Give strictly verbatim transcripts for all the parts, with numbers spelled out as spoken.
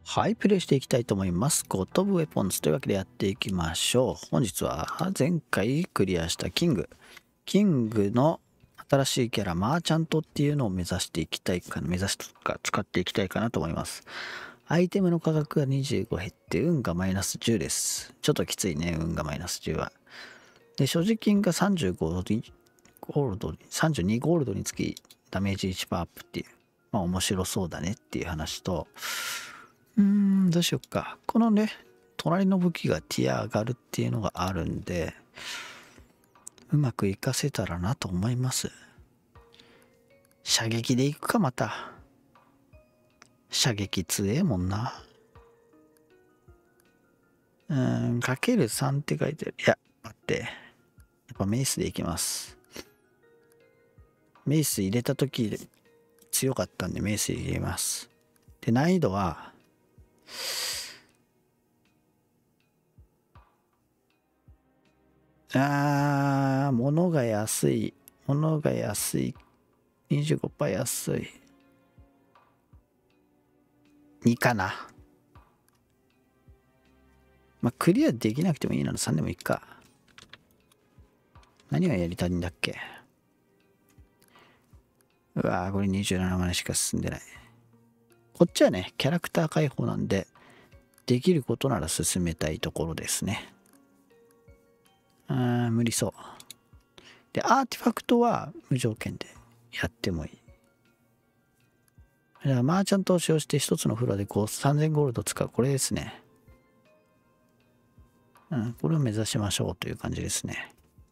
はい、プレイしていきたいと思います。ゴッド・オブ・ウェポンズというわけでやっていきましょう。本日は前回クリアしたキング。キングの新しいキャラ、マーチャントっていうのを目指していきたいかな、目指しとか使っていきたいかなと思います。アイテムの価格がにじゅうご減って、運がマイナスじゅうです。ちょっときついね、運がマイナスじゅうは。で、所持金がさんじゅうごゴールド、さんじゅうにゴールドにつきダメージ いちパーセント アップっていう、まあ面白そうだねっていう話と、うーん、どうしよっか。このね、隣の武器がティア上がるっていうのがあるんで、うまく活かせたらなと思います。射撃でいくか、また。射撃強えもんな。うーん、かけるさんって書いてある。いや、待って。やっぱメイスでいきます。メイス入れた時強かったんでメイス入れます。で、難易度は、あー、物が安い。物が安い。にじゅうごパーセント 安い。にかな。まあ、クリアできなくてもいいならさんでもいいか。何がやりたいんだっけ。うわー、これにじゅうななまでしか進んでない。こっちはね、キャラクター解放なんで、できることなら進めたいところですね。うーん、無理そう。で、アーティファクトは無条件でやってもいい。だからマーチャントを使用して一つのフロアでさんぜんゴールド使う。これですね。うん、これを目指しましょうという感じですね。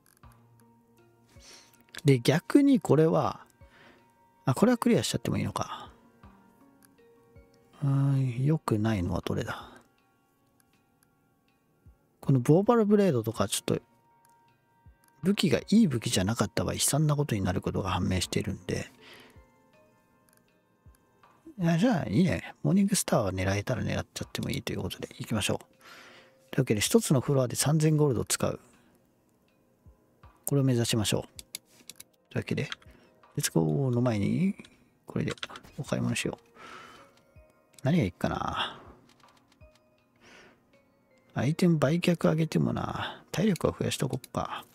で、逆にこれは、あ、これはクリアしちゃってもいいのか。うーん、良くないのはどれだ。このボーバルブレードとかちょっと、武器がいい武器じゃなかった場合、悲惨なことになることが判明しているんで。いや、じゃあいいね。モーニングスターは狙えたら狙っちゃってもいいということでいきましょう。というわけで、一つのフロアでさんぜんゴールドを使う。これを目指しましょう。というわけで、レッツゴーの前に、これでお買い物しよう。何がいいかな。アイテム売却上げてもな、体力は増やしとこっか。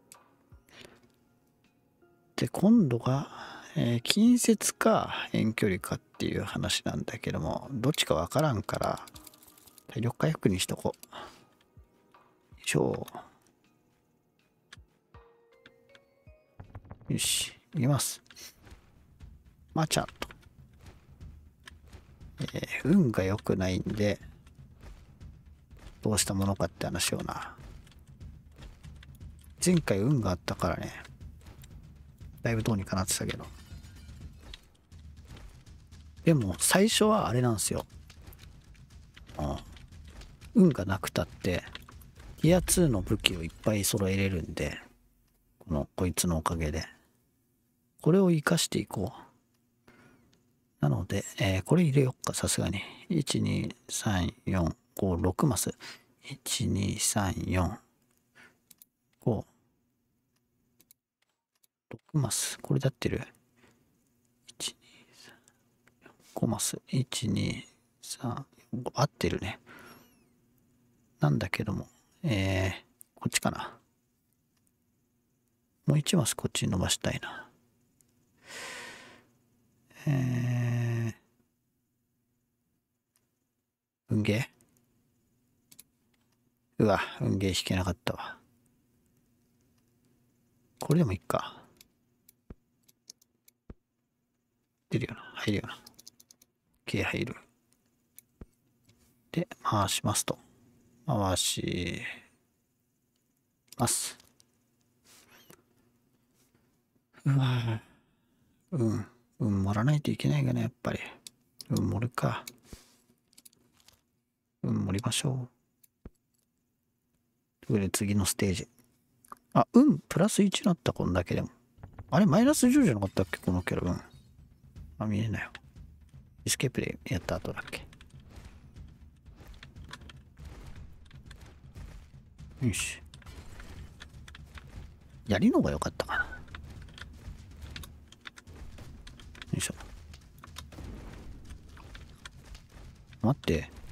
で、今度が、えー、近接か遠距離かっていう話なんだけども、どっちかわからんから、体力回復にしとこう。よいしょ。よし、いきます。まあ、ちゃんと。えー、運が良くないんで、どうしたものかって話をな。前回運があったからね、だいぶどうにかなってたけど。でも、最初はあれなんですよ。うん。運がなくたって、ティアツーの武器をいっぱい揃えれるんで、この、こいつのおかげで。これを活かしていこう。なので、えー、これ入れよっか、さすがに。いち、に、さん、よん、ご、ろくマス。いち、に、さん、よん、ご、ろくマス。これで合ってる ?いち、に、さん、ごマス。いち、に、さん、ご。合ってるね。なんだけども、えー、こっちかな。もういちマスこっちに伸ばしたいな。えー、運ゲーうわ、運ゲー引けなかったわ。これでもいいか。出るよな。入るよな。K 入る。で、回しますと。回します。うわうん。運盛らないといけないがね、やっぱり。運盛るか。運盛りましょう。ということで次のステージ。あ、運プラスいちになった、こんだけでも。あれ、マイナスじゅうじゃなかったっけこのキャラ。運。あ、見えないよ。エスケープでやった後だっけ。よし。やりのが良かったかな。よいしょ。待って。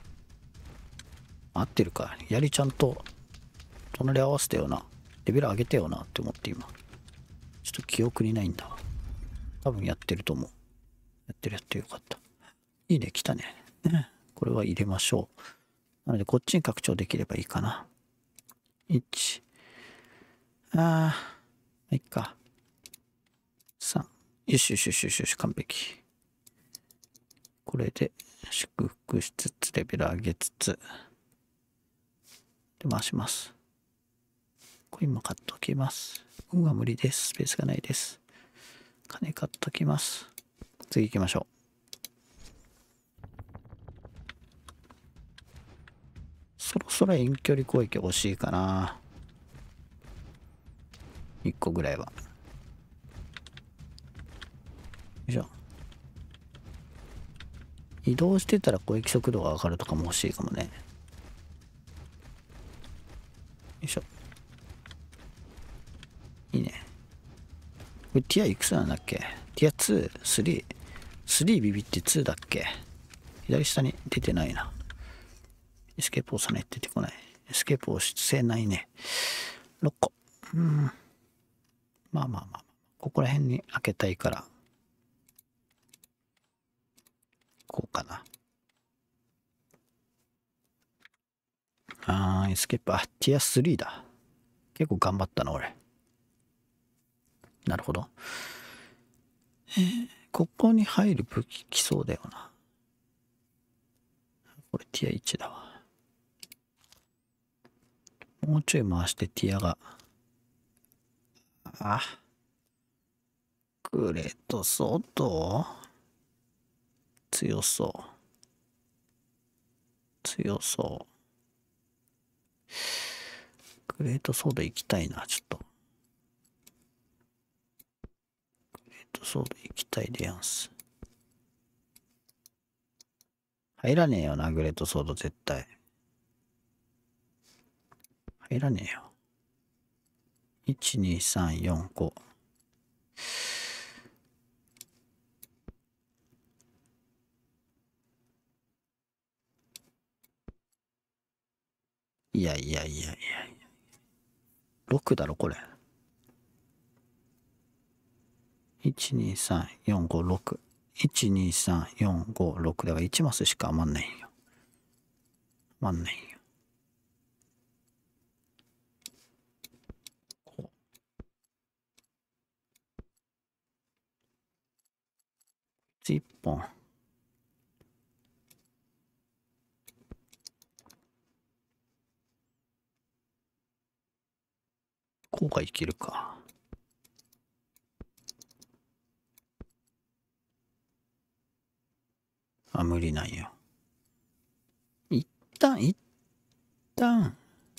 合ってるか。槍ちゃんと隣り合わせたような。レベル上げたよなって思って今。ちょっと記憶にないんだわ。多分やってると思う。やってるやってるよかった。いいね、来たね。ね。これは入れましょう。なのでこっちに拡張できればいいかな。いち。あー、いっか。さん。よしよしよしよしよし、完璧。これで祝福しつつ、レベル上げつつ、で回します。コインも買っときます。運は無理です。スペースがないです。金買っときます。次行きましょう。そろそろ遠距離攻撃欲しいかな。いっこぐらいは。よいしょ。移動してたら攻撃速度が上がるとかも欲しいかもね。よいしょ。いいね。これティアいくつなんだっけ？ティアツー、スリー。スリービビってツーだっけ？左下に出てないな。エスケープ押さないと出てこない。エスケープ押せないね。ろっこ。うん。まあまあまあ。ここら辺に開けたいから。こうかな。あー、エスケープ。あ、ティアスリーだ。結構頑張ったな、俺。なるほど。えー、ここに入る武器来そうだよな。これティアいちだわ。もうちょい回してティアが。あ、グレートソード強そう。強そう。グレートソード行きたいな、ちょっと。グレートソード行きたいでやんす。入らねえよな、グレートソード絶対。入らねえよ。いち、に、さん、よん、ご。いやいやいやいやいや。ろくだろ、これ。いち、に、さん、よん、ご、ろく。いち、に、さん、よん、ご、ろくだからいちマスしか余んないんよ。余んないんよ。こう。いっぽん。こうがいけるか。あ、無理なんよ。一旦、一旦、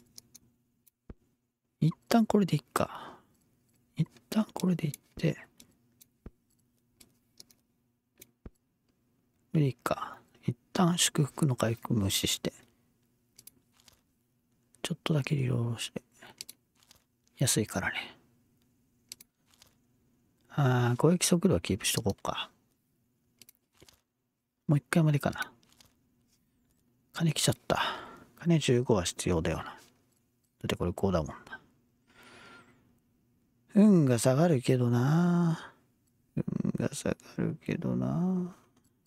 一旦これでいっか。一旦これでいって、無理か。一旦祝福の回復無視して、ちょっとだけリロードして、安いからね。あー、攻撃速度はキープしとこうか。もう一回までかな。金来ちゃった。金じゅうごは必要だよな。だってこれごだもんな。運が下がるけどな。運が下がるけどな。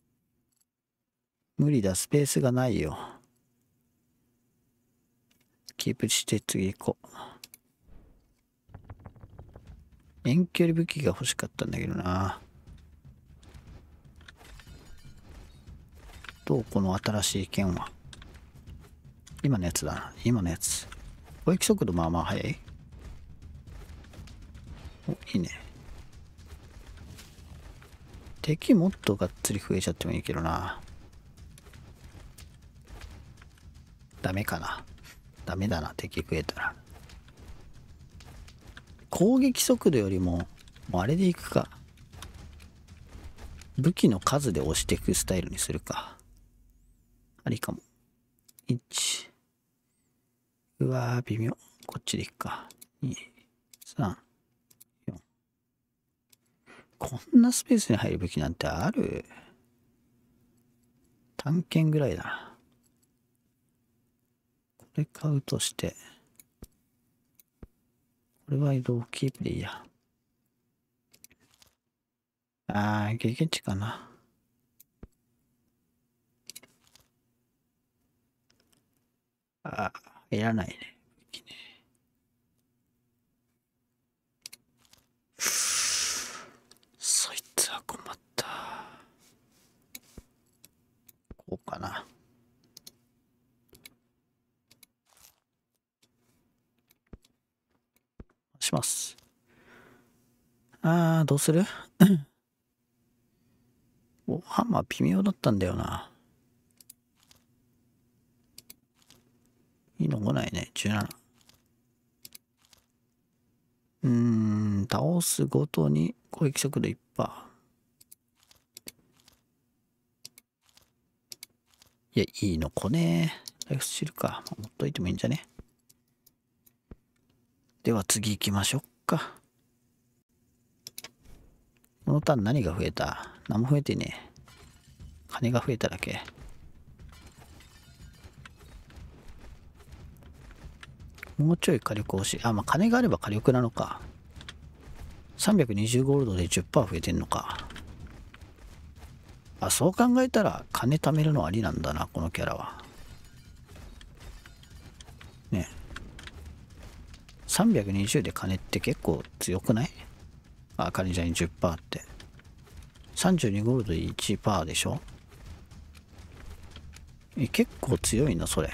無理だ、スペースがないよ。キープして次行こう。遠距離武器が欲しかったんだけどな。どうこの新しい剣は。今のやつだな。今のやつ。攻撃速度まあまあ速い。お、いいね。敵もっとがっつり増えちゃってもいいけどな。ダメかな。ダメだな、敵増えたら。攻撃速度よりも、もうあれでいくか。武器の数で押していくスタイルにするか。ありかも。いち。うわー、微妙。こっちでいくか。に、さん、よん。こんなスペースに入る武器なんてある？探検ぐらいだな。 れ買うとして、これは移動キープでいいや。あー、経験値かな。あー、いらないね。そいつは困った。こうかな。します。あー、どうするお、ハンマー微妙だったんだよな。いいの来ないね。じゅうなな。うーん、倒すごとに攻撃速度 いちパーセント。いや、いいの来ねえ。ライフスチルか。持っといてもいいんじゃね。では次行きましょうか。このターン何が増えた？何も増えてねえ。金が増えただけ。もうちょい火力欲しい。あ、まあ、金があれば火力なのか。さんびゃくにじゅうゴールドで じゅっパーセント 増えてんのか。あ、そう考えたら金貯めるのありなんだな、このキャラは。ね。さんびゃくにじゅうで金って結構強くない？あ、金じゃに じゅっパーセント って。さんじゅうにゴールドで いちパーセント でしょ？え、結構強いな、それ。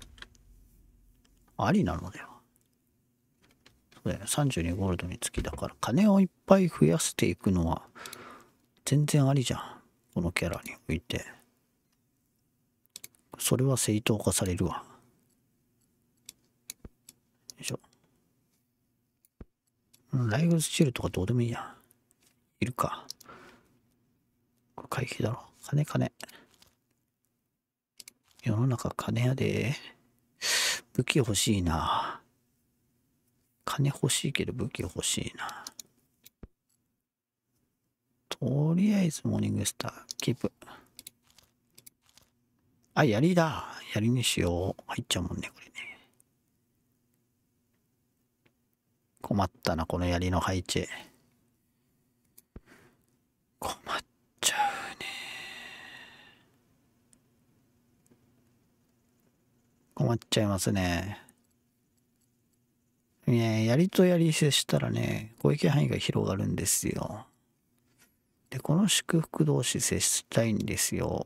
ありなのでは。そうだよね。さんじゅうにゴールドにつきだから、金をいっぱい増やしていくのは、全然ありじゃん。このキャラにおいて。それは正当化されるわ。よいしょ。ライフスチルとかどうでもいいや。いるか。これ回避だろ。金金。世の中金やで。武器欲しいな。金欲しいけど武器欲しいな。とりあえずモーニングスター、キープ。あ、槍だ。槍にしよう。入っちゃうもんね、これね。困ったな、この槍の配置。困っちゃうね。困っちゃいますね。ね、槍と槍接したらね、攻撃範囲が広がるんですよ。で、この祝福同士接したいんですよ。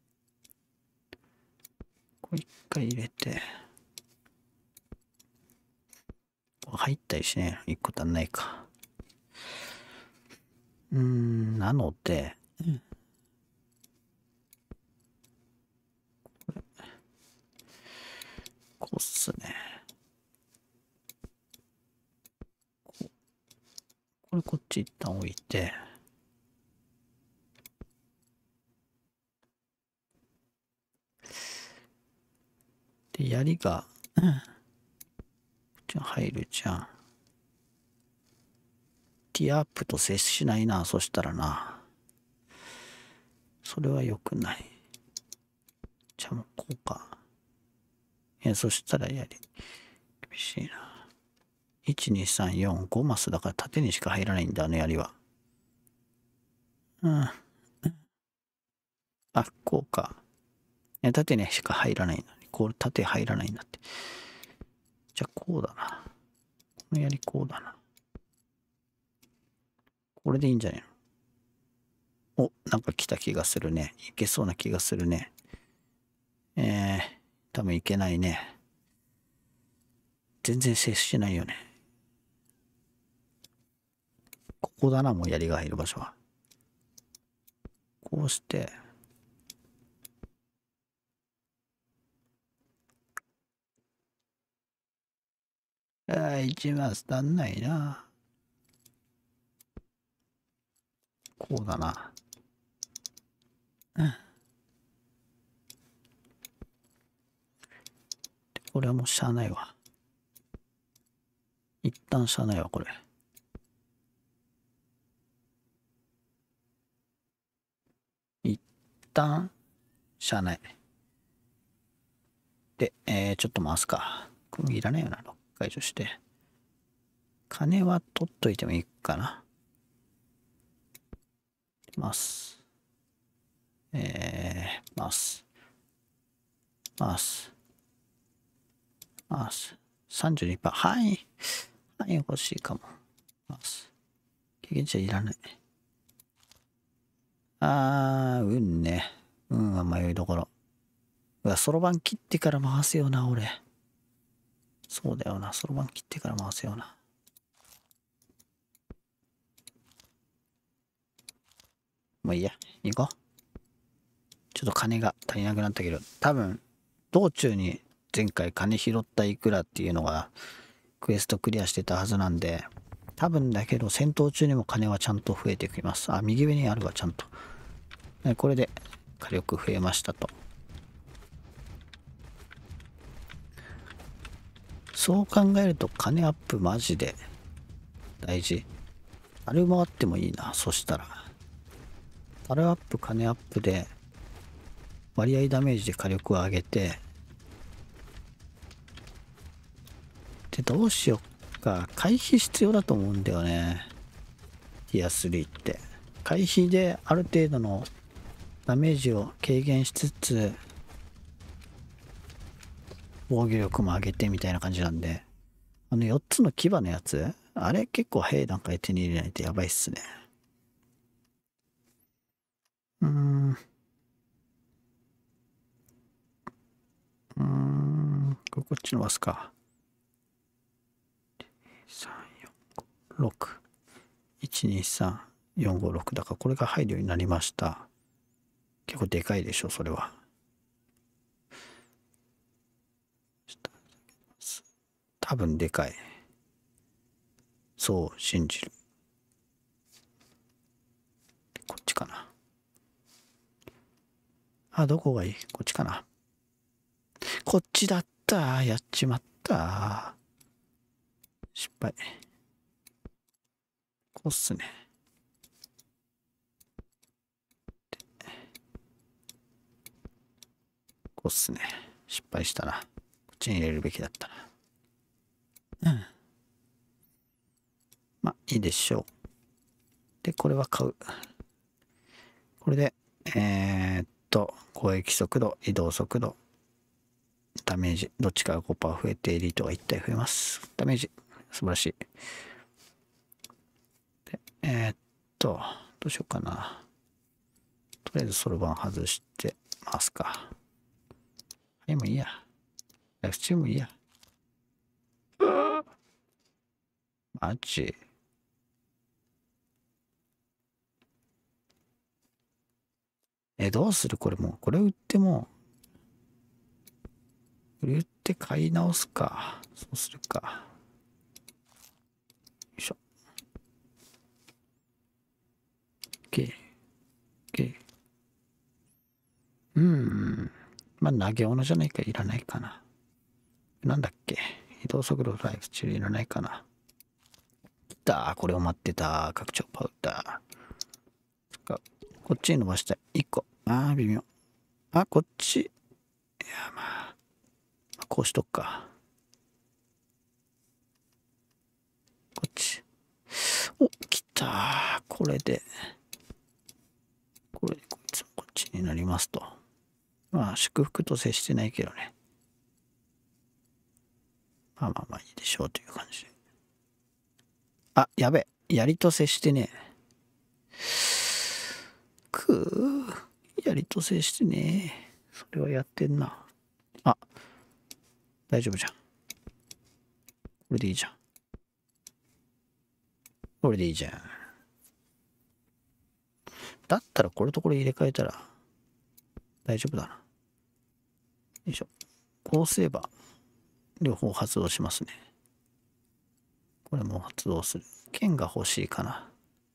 これ一回入れて。入ったりしね。一個足んないか。うーん、なので、うん、こうっすね。ここれこっち一旦置いて、で、槍が、うん、こっちに入るじゃん。ティアップと接しないな、そしたらな。それは良くない。じゃあもうこうか。いや、そしたら槍。厳しいな。いち、に、さん、よん、ごマスだから縦にしか入らないんだ、あの槍は。うん。あ、こうか。いや、縦にしか入らないのに。こう、縦入らないんだって。じゃあこうだな。この槍こうだな。これでいいんじゃないの？お、なんか来た気がするね。いけそうな気がするね。えー、多分いけないね。全然接しないよね。ここだな、もう槍が入る場所は。こうして、ああ、一マス足んないな。こうだな。うん。これはもうしゃあないわ。一旦しゃあないわ、これ。一旦しゃあない。 で、えー、ちょっと回すか。これいらないよな。解除して。金は取っといてもいいかな。ます。えー、ます。ます。ます。さんじゅうにパーセント。範囲。範囲欲しいかも。ます。経験値はいらない。あー、運ね。運は迷いどころ。うわ、そろばん切ってから回せよな、俺。そうだよな。そろばん切ってから回せよな。もういいや。行こう。ちょっと金が足りなくなったけど、多分、道中に前回金拾ったいくらっていうのがクエストクリアしてたはずなんで、多分だけど戦闘中にも金はちゃんと増えてきます。あ、右上にあるわ、ちゃんと。これで火力増えましたと。そう考えると金アップマジで大事。あれ回ってもいいな、そしたら。あれアップ、金アップで割合ダメージで火力を上げて、で、どうしよっか。回避必要だと思うんだよね。ティアスリーって。回避である程度のダメージを軽減しつつ、防御力も上げてみたいな感じなんで。あのよっつの牙のやつ、あれ結構早い段階で手に入れないとやばいっすね。うーん。うーん。こっち伸ばすか。さん、よん、ご、ろく。いち、に、さん、よん、ご、ろく。だからこれが入るようになりました。結構でかいでしょ、それは。多分でかい。そう信じる。こっちかな。あ、どこがいい？こっちかな。こっちだった。やっちまった。失敗。こうっすね。こうっすね。失敗したな。こっちに入れるべきだったな。うん。まあ、いいでしょう。で、これは買う。これで、えー、っと、攻撃速度、移動速度、ダメージ、どっちかが ごパーセント 増えて、エリートがいち体増えます。ダメージ、素晴らしい。で、えー、っと、どうしようかな。とりあえずそろばん外してますか。はい、もういいや。ライフチューもいいや。マジ。え、どうするこれもう。これ売っても、売って買い直すか。そうするか。よいしょ。OK。OK。うん。まあ、投げ物じゃないか、いらないかな。なんだっけ。移動速度、ライフチューいらないかな。来た。これを待ってた。拡張パウダー。こっちに伸ばしたい。いっこ。ああ、微妙。あ、こっち。いや、まあ。こうしとくか。こっち。お、来た。これで。これでこいつもこっちになりますと。まあ、祝福と接してないけどね。まあまあまあいいでしょうという感じで。あ、やべ。槍と接してね。くー。槍と接してね。それはやってんな。あ、大丈夫じゃん。これでいいじゃん。これでいいじゃん。だったらこれとこれ入れ替えたら大丈夫だな。よいしょ。こうすれば両方発動しますね。これも発動する。剣が欲しいかな。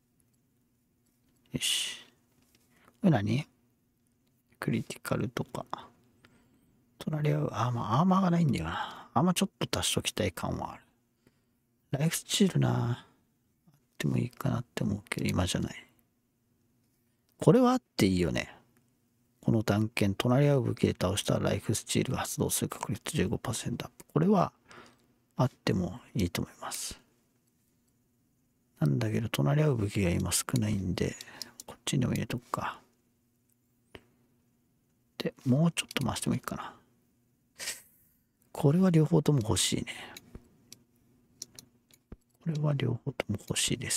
よし。これ何？クリティカルとか。隣り合う。あ、まあ、アーマーがないんだよな。アーマーちょっと足しときたい感はある。ライフスチールな。あってもいいかなって思うけど、今じゃない。これはあっていいよね。 この断剣、隣り合う武器で倒したらライフスチールが発動する確率 じゅうごパーセント アップ。これはあってもいいと思います。なんだけど、隣り合う武器が今少ないんで、こっちにも入れとくか。で、もうちょっと回してもいいかな。これは両方とも欲しいね。これは両方とも欲しいです。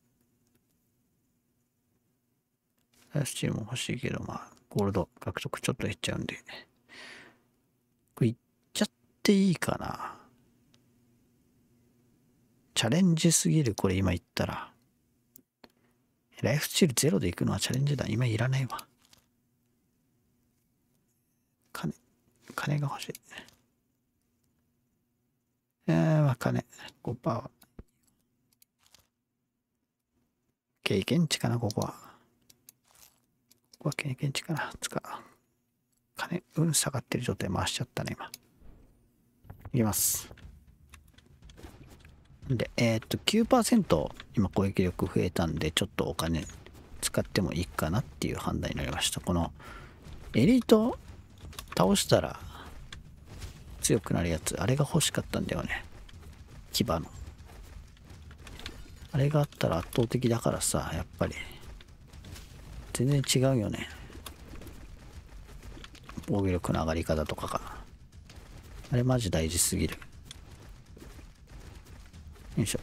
ライフスチールも欲しいけど、まあ、ゴールド獲得ちょっと減っちゃうんで。これいっちゃっていいかな。チャレンジすぎる、これ今言ったら。ライフスチールゼロで行くのはチャレンジだ。今いらないわ。金、金が欲しい。えー、まあ金、ごパーセントは。経験値かな、ここは。ここは経験値かな。つか、金、運下がってる状態回しちゃったね、今。いきます。で、えー、っと、きゅうパーセント今攻撃力増えたんで、ちょっとお金使ってもいいかなっていう判断になりました。この、エリート倒したら強くなるやつ、あれが欲しかったんだよね。牙の。あれがあったら圧倒的だからさ、やっぱり。全然違うよね。防御力の上がり方とかが。あれマジ大事すぎる。よいしょ。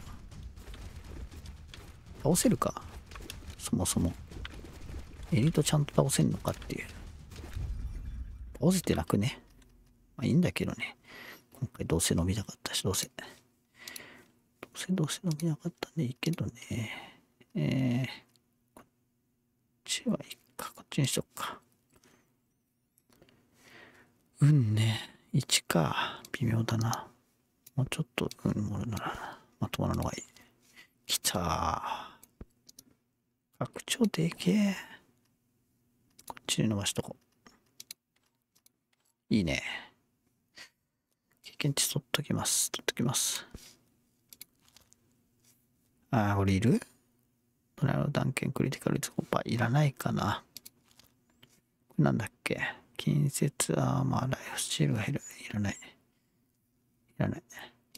倒せるか、そもそも。エリートちゃんと倒せんのかっていう。倒せてなくね。まあいいんだけどね。今回どうせ伸びなかったし、どうせ。どうせどうせ伸びなかったんでいいけどね。えー、こっちはいいか。こっちにしとくか。うんね。いちか。微妙だな。もうちょっと運盛るならまともなのがいい。きたー。拡張でけえ。こっちに伸ばしとこう。いいね。経験値取っときます。取っときます。あー、これいる？トライの断剣クリティカル率 ごパーセント いらないかな。これなんだっけ？近接アーマー、ライフスチールが減る。いらない。いらない。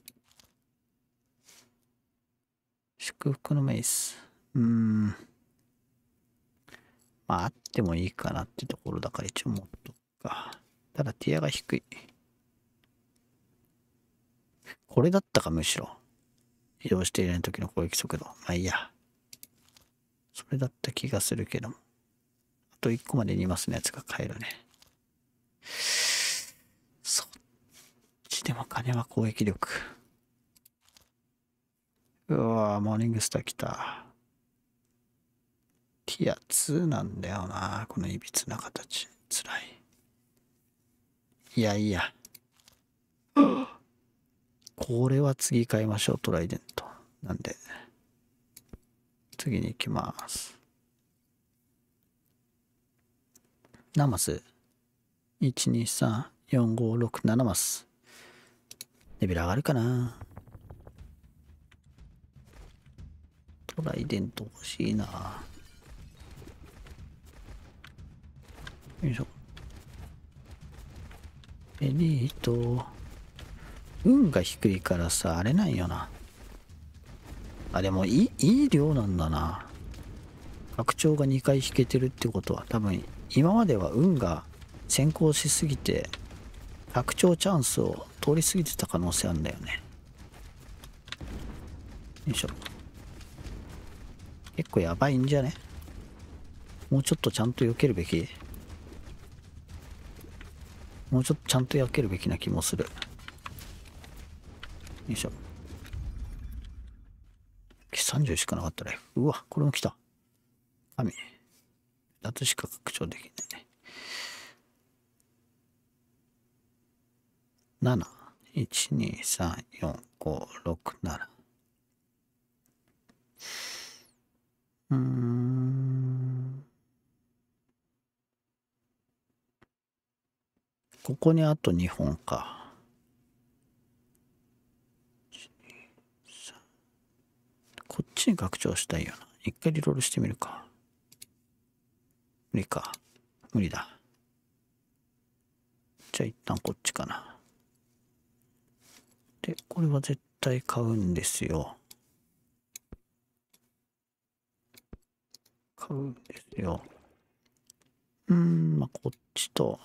祝福のメイス。うーん。まあ、あってもいいかなってところだから一応持っとくか。ただ、ティアが低い。これだったか、むしろ。移動している時の攻撃速度。まあいいや。それだった気がするけども。あといっこまでにマスのやつが買えるね。そっちでも金は攻撃力。うわぁ、モーニングスター来た。ティアツーなんだよな。このいびつな形。つらい。いやいや。これは次買いましょう、トライデント。なんで、次に行きます。何マス ?いち、に、さん、よん、ご、ろく、ななマス。レベル上がるかな。トライデント欲しいな。よいしょ。エリート。運が低いからさ、あれなんよな。あ、でもいい、いい量なんだな。拡張がにかい引けてるってことは、多分、今までは運が先行しすぎて、拡張チャンスを通り過ぎてた可能性あるんだよね。よいしょ。結構やばいんじゃね？もうちょっとちゃんと避けるべき。もうちょっとちゃんと避けるべきな気もする。よいしょ。さんじゅうしかなかったね。うわ、これも来た。神。ふたつしか拡張できないね。なな。いち、に、さん、よん、ご、ろく、なな。うーん。ここにあとにほんか。こっちに拡張したいよな。一回リロールしてみるか。無理か。 無理だ。じゃあ一旦こっちかな。で、これは絶対買うんですよ。買うんですよ。うーん、まあ、こっちと、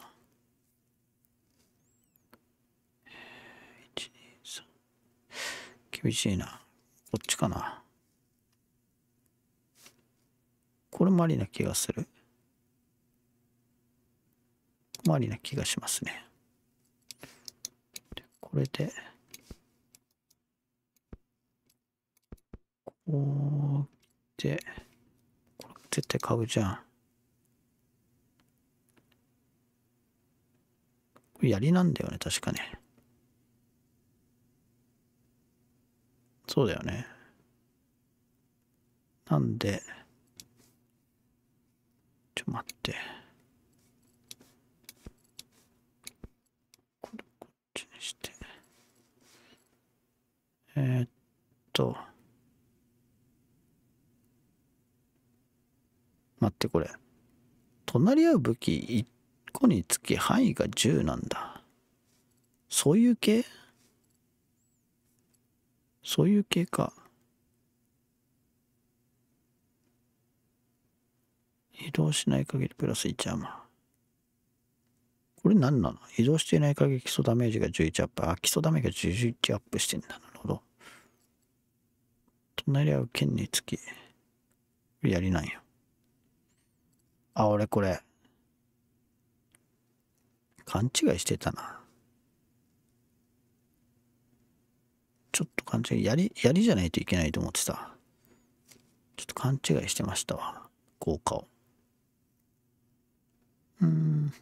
いち、に、さん。厳しいな。こっちかな。これもありな気がする。もありな気がしますね。でこれで、こうで、これ絶対買うじゃん。これ槍なんだよね、確かね。そうだよね。なんで、ちょ、待って。これこっちにして。えー、っと、待って、これ。隣り合う武器いっこにつき範囲がじゅうなんだ。そういう系そういう系か。移動しない限りプラスいちアーマー。これ何なの？移動していない限り基礎ダメージがじゅういちアップ。あ、基礎ダメージがじゅういちアップしてんだ。なるほど。隣り合う剣につき。やりなんよ。あ、俺これ。勘違いしてたな。ちょっと勘違い。やり、やりじゃないといけないと思ってた。ちょっと勘違いしてましたわ。効果を。うーん。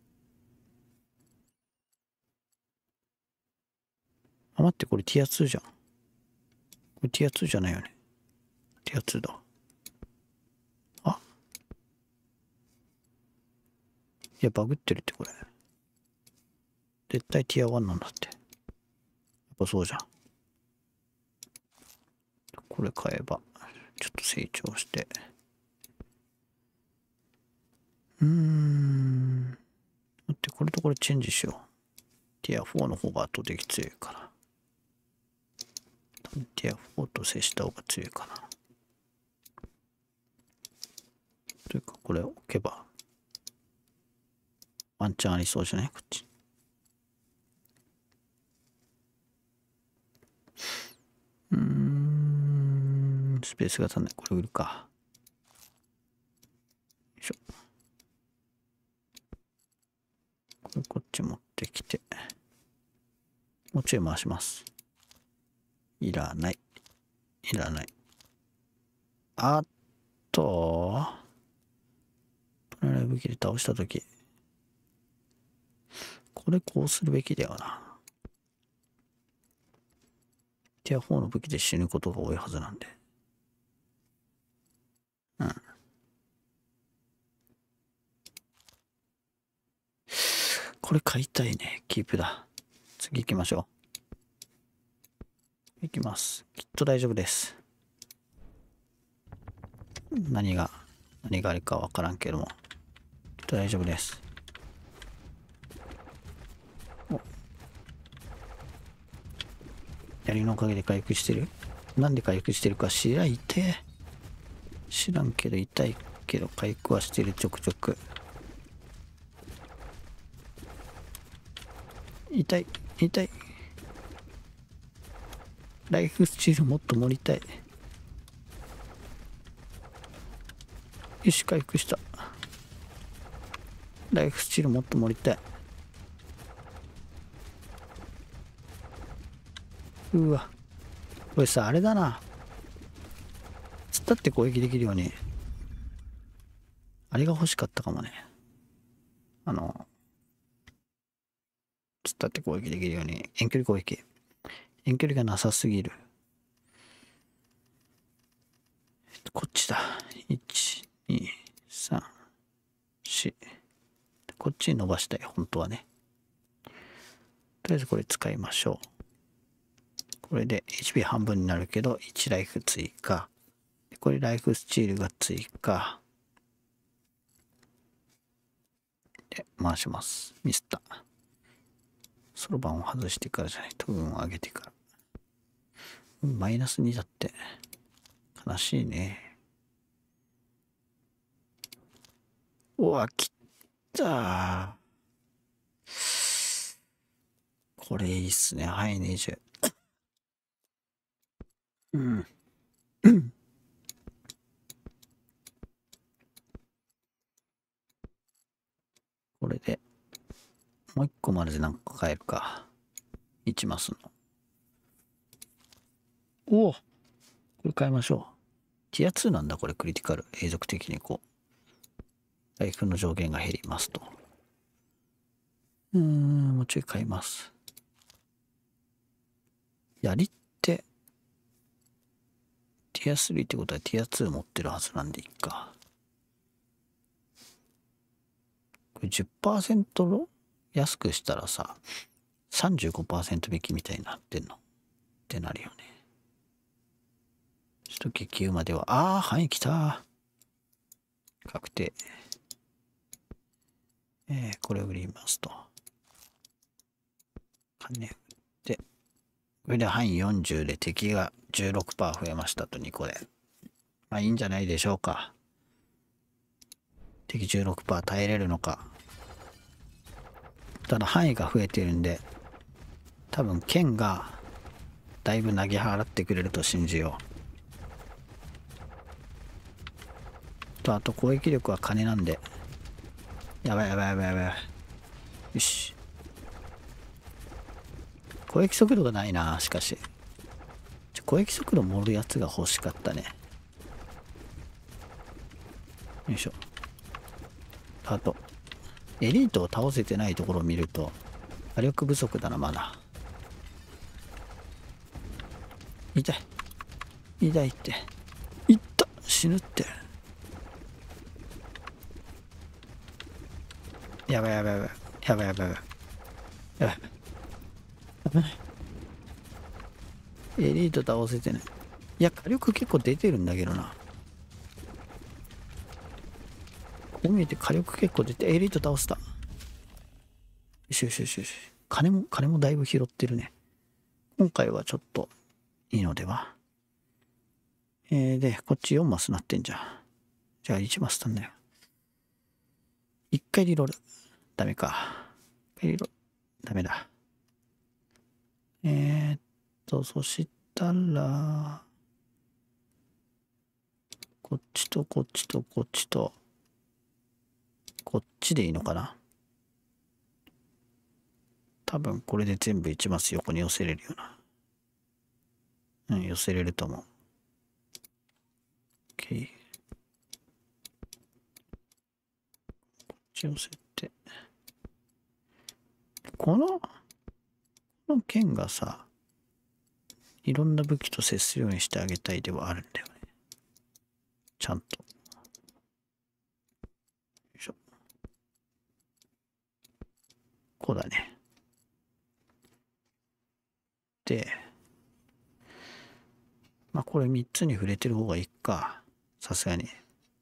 あ、待って、これティアツーじゃん。これティアツーじゃないよね。ティアツーだ。あ、いや、バグってるってこれ。絶対ティアワンなんだって。やっぱそうじゃん。これ買えば、ちょっと成長して。うーん。待って、これとこれチェンジしよう。ティアフォーの方が圧倒的強いから。ティアフォーと接した方が強いかな。というか、これ置けば、ワンチャンありそうじゃないこっち。うーん、スペースが足んない。これ売るか。よいしょ。これこっち持ってきて。もうちょい回します。いらない。いらない。あと、プライ武器で倒したとき。これこうするべきだよな。ティアフォーの武器で死ぬことが多いはずなんで。うん。これ買いたいね。キープだ。次行きましょう。行きます。きっと大丈夫です。何が、何があるかわからんけども。きっと大丈夫です。お。槍のおかげで回復してる？なんで回復してるか知らん。痛え。知らんけど痛いけど回復はしてるちょくちょく。痛い。痛い。ライフスチールもっと盛りたい。よし、回復した。ライフスチールもっと盛りたい。うわ。これさ、あれだな。突っ立って攻撃できるように。あれが欲しかったかもね。あの、突っ立って攻撃できるように。遠距離攻撃。遠距離がなさすぎる。こっちだ。いち、に、さん、よん。こっちに伸ばしたい、本当はね。とりあえずこれ使いましょう。これで エイチピー 半分になるけど、いちライフ追加。これライフスチールが追加。 で回します。ミスった。そろばんを外してからじゃないと運を上げてから。運マイナスにだって。悲しいね。うわ、切ったー。これいいっすね。はい、にじゅう。うん。これで、もう一個まで何個変えるか。いちマスの。おおこれ変えましょう。ティアツーなんだ、これ、クリティカル。永続的にこう、ライフの上限が減りますと。うーん、もうちょい変えます。槍って、ティアスリーってことはティアツー持ってるはずなんでいいか。これ じゅっパーセント 安くしたらさ、さんじゅうごパーセント 引きみたいになってんのってなるよね。ちょっと激うまでは、ああ、範囲来た。確定。えー、これを売りますと。金売って、これで範囲よんじゅうで敵が じゅうろくパーセント 増えましたとにこで。まあいいんじゃないでしょうか。敵 じゅうろくパーセント 耐えれるのか。ただ範囲が増えてるんで、多分剣がだいぶ投げ払ってくれると信じよう。と、あと攻撃力は金なんで。やばいやばいやばいやばい。よし。攻撃速度がないな、しかし。ちょ攻撃速度盛るやつが欲しかったね。よいしょ。あと、エリートを倒せてないところを見ると、火力不足だな、まだ。痛い。痛いって。いった。死ぬって。やばいやばいやばい。やばいやばいやばい。やばい。危ない。エリート倒せてない。いや、火力結構出てるんだけどな。こう見えて火力結構出て、エリート倒した。よしよしよしよし。金も、金もだいぶ拾ってるね。今回はちょっといいのでは。えー、で、こっちよんマスなってんじゃん。じゃあいちマスたんだよ。いっかいリロール。ダメか。いっかいリロール。ダメだ。えー、っと、そしたら、こっちとこっちとこっちと、こっちでいいのかな。多分これで全部いちマス横に寄せれるよな。うん、寄せれると思う。OK。こっち寄せて。この、この剣がさ、いろんな武器と接するようにしてあげたいではあるんだよね。ちゃんと。よいしょ。こうだね。で、まあこれみっつに触れてる方がいいか。さすがに。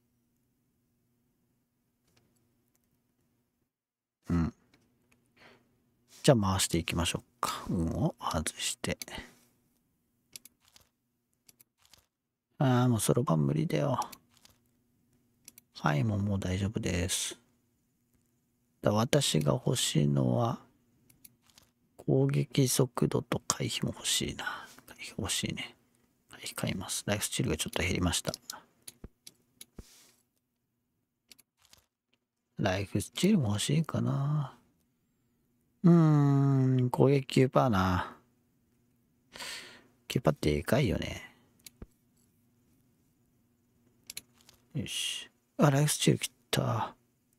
うん。じゃあ回していきましょうか。運を外して。ああ、もうそろばん無理だよ。はい、もうもう大丈夫です。だ私が欲しいのは、攻撃速度と回避も欲しいな。回避欲しいね。回避買います。ライフスチールがちょっと減りました。ライフスチールも欲しいかな。うーん、攻撃 きゅうパーセント な。きゅうパーセント でかいよね。よし。あ、ライフスチール切った。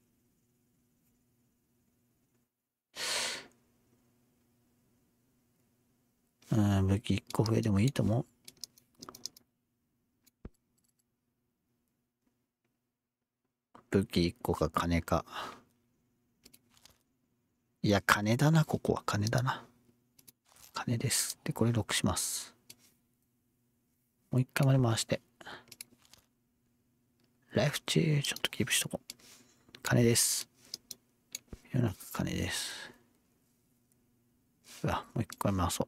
うん、武器いっこ増えてもいいと思う。武器いっこか金か。いや、金だな、ここは金だな。金です。で、これろくします。もう一回まで回して。ライフチェーちょっとキープしとこう。金です。 夜中金です。うわ、もう一回回そう。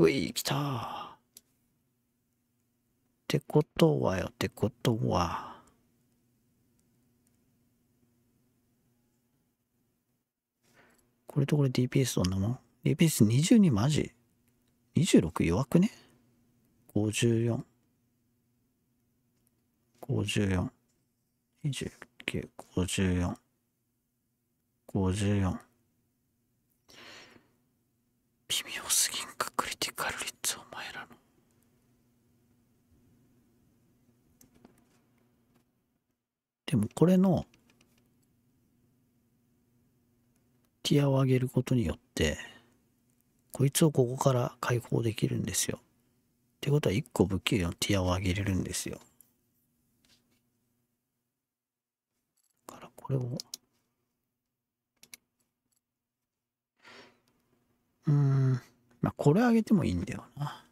うい、来たー。ってことはよ、ってことは。これとこれ ディーピーエス どんなもん？ ディーピーエスにじゅうに マジ ?にじゅうろく 弱くね？ ごじゅうよん。ごじゅうよん。にじゅうきゅう、ごじゅうよん。ごじゅうよん。微妙すぎんか、クリティカル率、お前らの。でもこれのティアを上げることによって、こいつをここから解放できるんですよ。ってことはいっこ武器のティアを上げれるんですよ。だからこれを、うーん、まあこれ上げてもいいんだよな。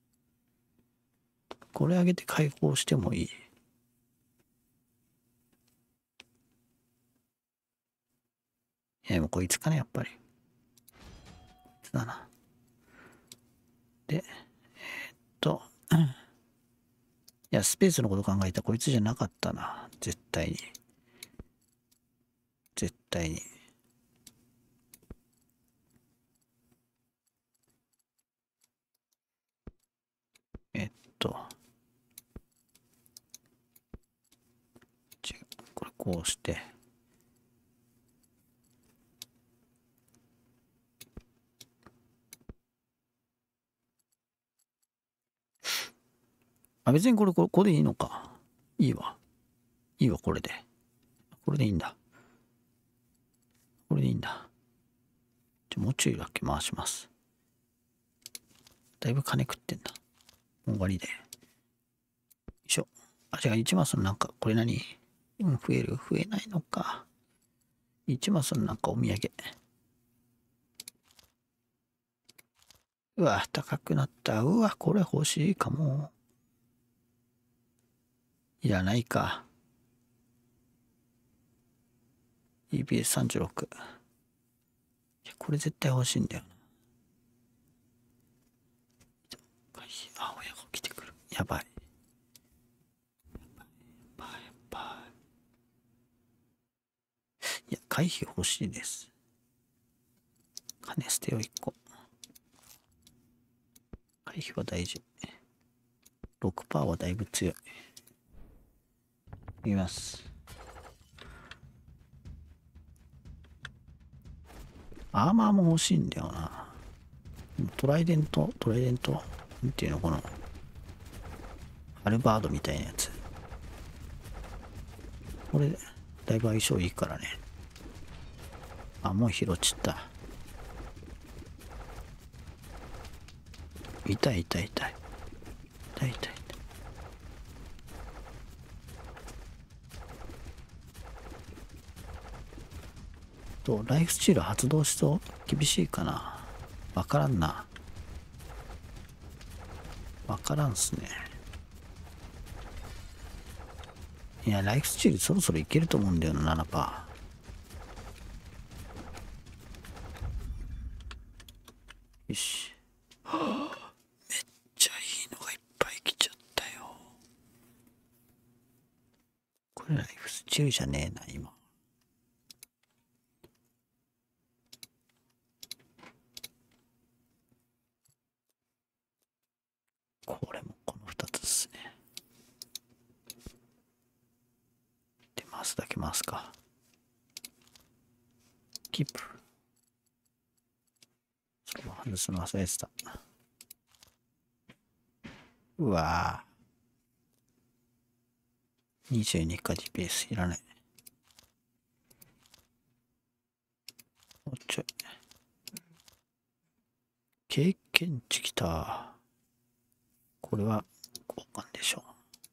これ上げて解放してもいい。いや、でもこいつかね、やっぱり。こいつだな。で、えー、っと、うん、いや、スペースのこと考えたらこいつじゃなかったな。絶対に。絶対に。えっと、違う。これこうして。あ、別にこれ、これ、これでいいのか。いいわ。いいわ、これで。これでいいんだ。これでいいんだ。じゃ、もうちょいだけ回します。だいぶ金食ってんだ。もう終わりで。よいしょ。あ、違う、いちマスのなんか、これ何？うん、増える？増えないのか。いちマスのなんかお土産。うわ、高くなった。うわ、これ欲しいかも。いらないか。イービーエスさんじゅうろく。いや、これ絶対欲しいんだよな。あ、親が来てくる。やばい。やばい、やばい。いや、回避欲しいです。金捨てよ、いっこ。回避は大事。ろくパーセント はだいぶ強い。いきます。アーマーも欲しいんだよな。トライデント、トライデント、なんていうの、この、アルバードみたいなやつ。これ、だいぶ相性いいからね。あ、もう拾っちった。痛い痛い痛い。痛い痛い痛い。と、ライフスチール発動しそう？厳しいかな。わからんな。わからんっすね。いや、ライフスチールそろそろいけると思うんだよな、ななパーセント。よし。めっちゃいいのがいっぱい来ちゃったよ。これライフスチールじゃねえな、今。これもこのふたつですね。で、回すだけ回すか。キープ。それも外すの忘れてた。うわぁ。にじゅうにか ディーピーエス いらない。もうちょい。経験値きた。これは交換でしょ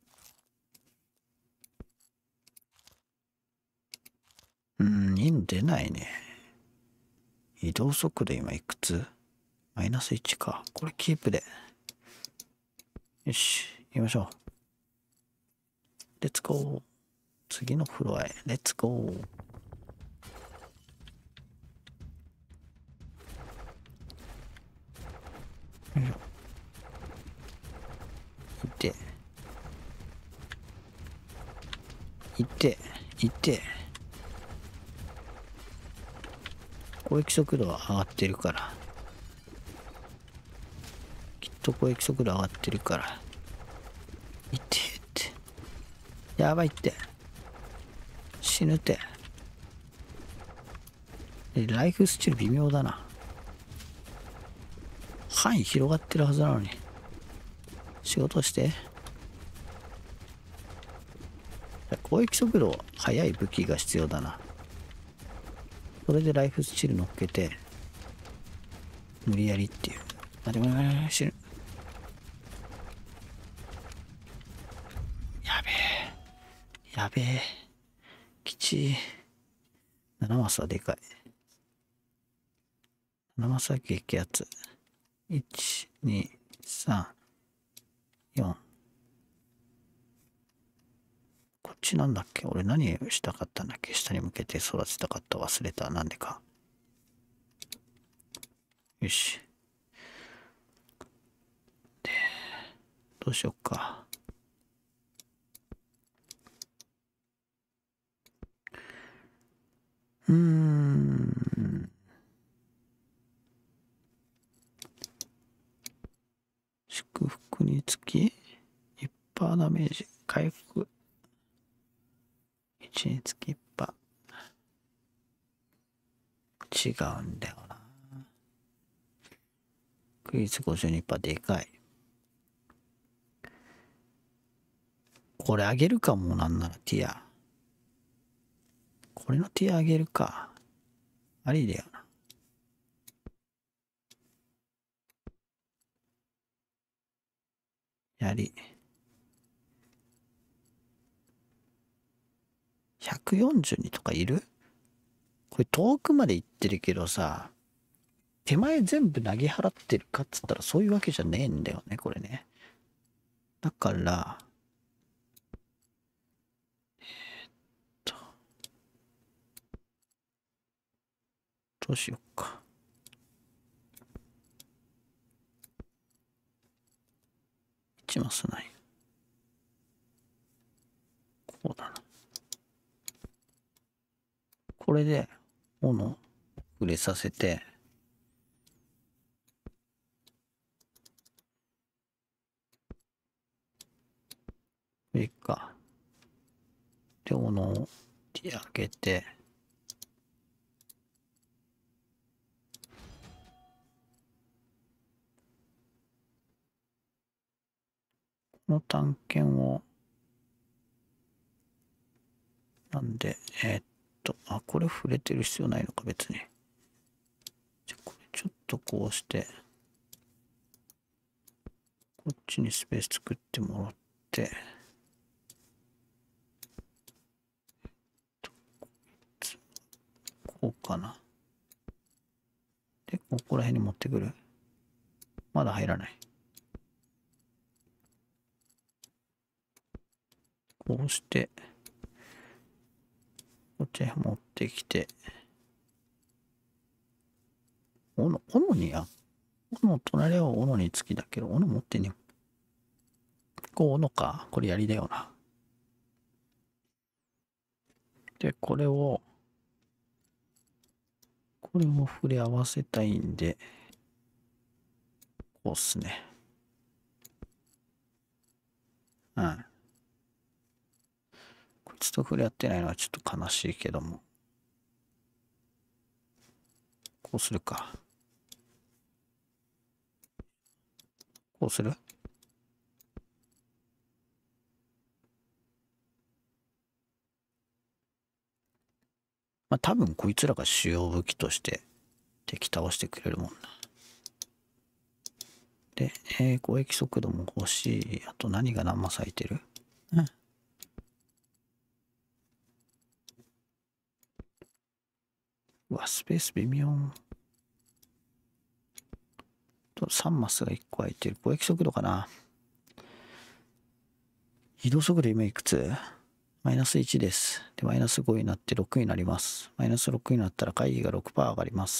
う。うん、いいの出ないね。移動速度今いくつ？マイナスいちか。これキープで。よし、行きましょう。レッツゴー。 次のフロアへレッツゴー。よいしょ。いっていっていって攻撃速度は上がってるから、きっと攻撃速度上がってるから、いってってやばいって、死ぬって。ライフスチル微妙だな。範囲広がってるはずなのに。仕事して。攻撃速度速い武器が必要だな。それでライフスチル乗っけて無理やりっていう。あ、でも死ぬ。やべえやべえきちい。ななマスはでかい。ななマスは激アツ。いち、に、さん、よん。こっちなんだっけ、俺何したかったんだっけ。下に向けて育てたかった。忘れた。なんでか。よし。で、どうしよっか。うーん。祝福につき、いちパーセントダメージ。回復。いちにつきいちパーセント。違うんだよな。クイズ ごじゅうにパーセント でかい。これあげるかも。なんならティア。これのティアあげるか。ありだよな。やり。ひゃくよんじゅうにとかいる？これ遠くまで行ってるけどさ、手前全部投げ払ってるかっつったらそういうわけじゃねえんだよね、これね。だから、えー、っと、どうしよっか。いちマスない。こうだな。これで、斧、触れさせて、上か。で、斧を手上げて、この探検を、なんで、えー、っと、あ、これ触れてる必要ないのか、別に。じゃ、これちょっとこうして、こっちにスペース作ってもらって、こうかな。で、ここら辺に持ってくる。まだ入らない。こうして、こっちへ持ってきて、斧、斧にあ、斧、隣は斧につきだけど、斧持ってね。こう、斧か。これやりだよな。で、これを、これも触れ合わせたいんで、こうっすね。うん。こいつと触れ合ってないのはちょっと悲しいけども。こうするか。こうする？まあ多分こいつらが主要武器として敵倒してくれるもんな。で、えー、攻撃速度も欲しい。あと何が何マス空いてる？うん。うわ、スペース微妙。とさんマスがいっこ空いてる。攻撃速度かな。移動速度今いくつ？ マイナスいちです。で、マイナスごになってろくになります。マイナスろくになったら会議が ろくパーセント 上がります。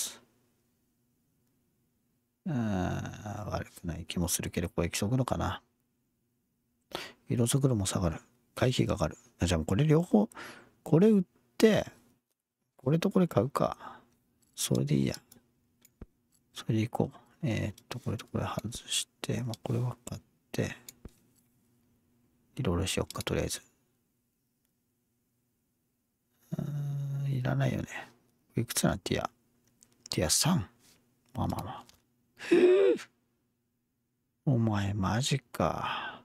うーん、悪くない気もするけど、攻撃速度かな。移動速度も下がる。回避が上がる。じゃあこれ両方、これ売って、これとこれ買うか。それでいいや。それでいこう。えー、っと、これとこれ外して、まあ、これは買って、いろいろしよっか、とりあえず。うーん、いらないよね。いくつなティアティアさん。まあまあまあ。お前、マジか。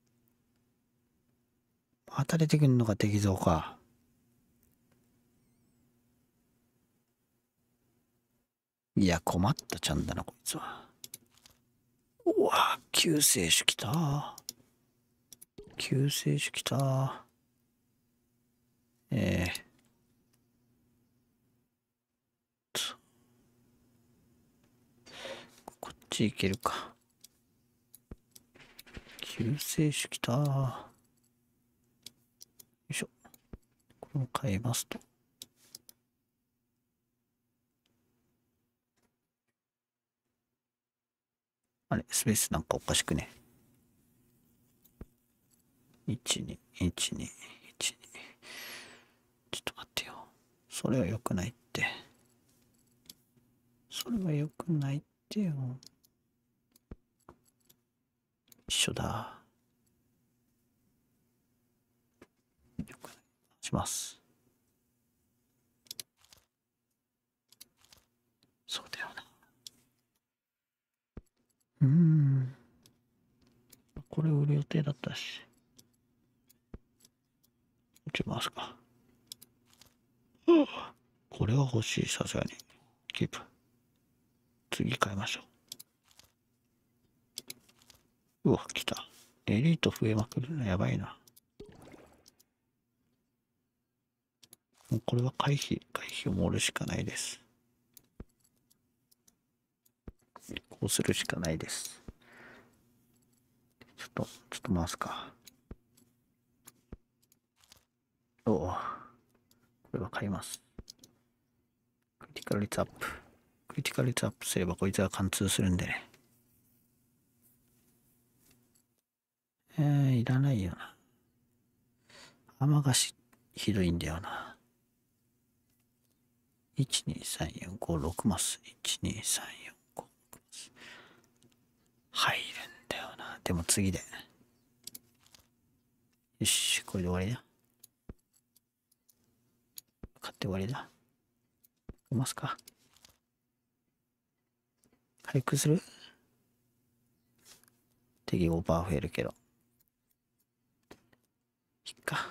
また出てくるのが敵像か。いや、困ったちゃんだな、こいつは。うわ、救世主来た。救世主来た。えー、こっち行けるか。救世主来た。よいしょ。これも変えますと。あれ、スペースなんかおかしくね。いち、に、いち、に、いち、に。ちょっと待ってよ。それは良くないって。それは良くないってよ。一緒だ。良くない。します。そうだよな。うーん。これ売る予定だったし。打ちますか。これは欲しい、さすがに。キープ。次買いましょう。うわ、来た。エリート増えまくるのやばいな。もうこれは回避、回避を盛るしかないです。こうするしかないです。ちょっと、ちょっと回すか。おお。これは買います。クリティカル率アップ。クリティカル率アップすればこいつは貫通するんでね。えー、いらないよな。雨がし、ひどいんだよな。いち、に、さん、よん、ご、ろくマス。いち、に、さん、よん、ご、ろくマス。入るんだよな。でも次で。よし、これで終わりだ。買って終わりだ。いますか。回復する？敵オーバー増えるけど。いっか。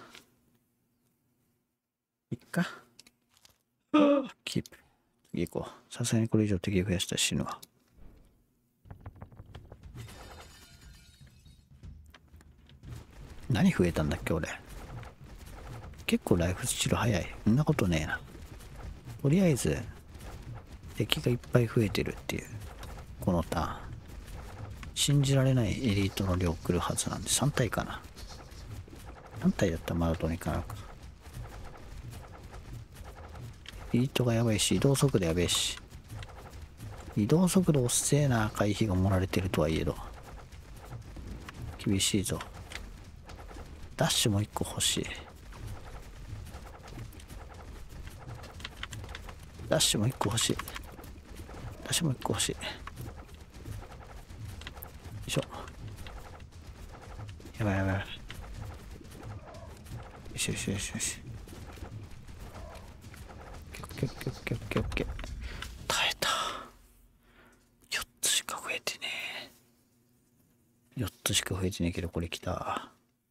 いっか。キープ。次行こう。さすがにこれ以上敵増やしたら死ぬわ。何増えたんだっけ俺。結構ライフスチル早い。そんなことねえな。とりあえず、敵がいっぱい増えてるっていう、このターン。信じられないエリートの量来るはずなんで、さん体かな。さん体だったらまだどうにかなるか。エリートがやばいし、移動速度やべえし。移動速度遅えな、回避が盛られてるとはいえど。厳しいぞ。ダッシュもう一個欲しい。ダッシュもう一個欲しい。ダッシュもう一個欲しい。よいしょ。やばいやばいやばい。よしよしよしよし。オッケーオッケーオッケーオッケーオッケー。耐えた。よっつしか増えてねえ。よっつしか増えてねえけど、これきた。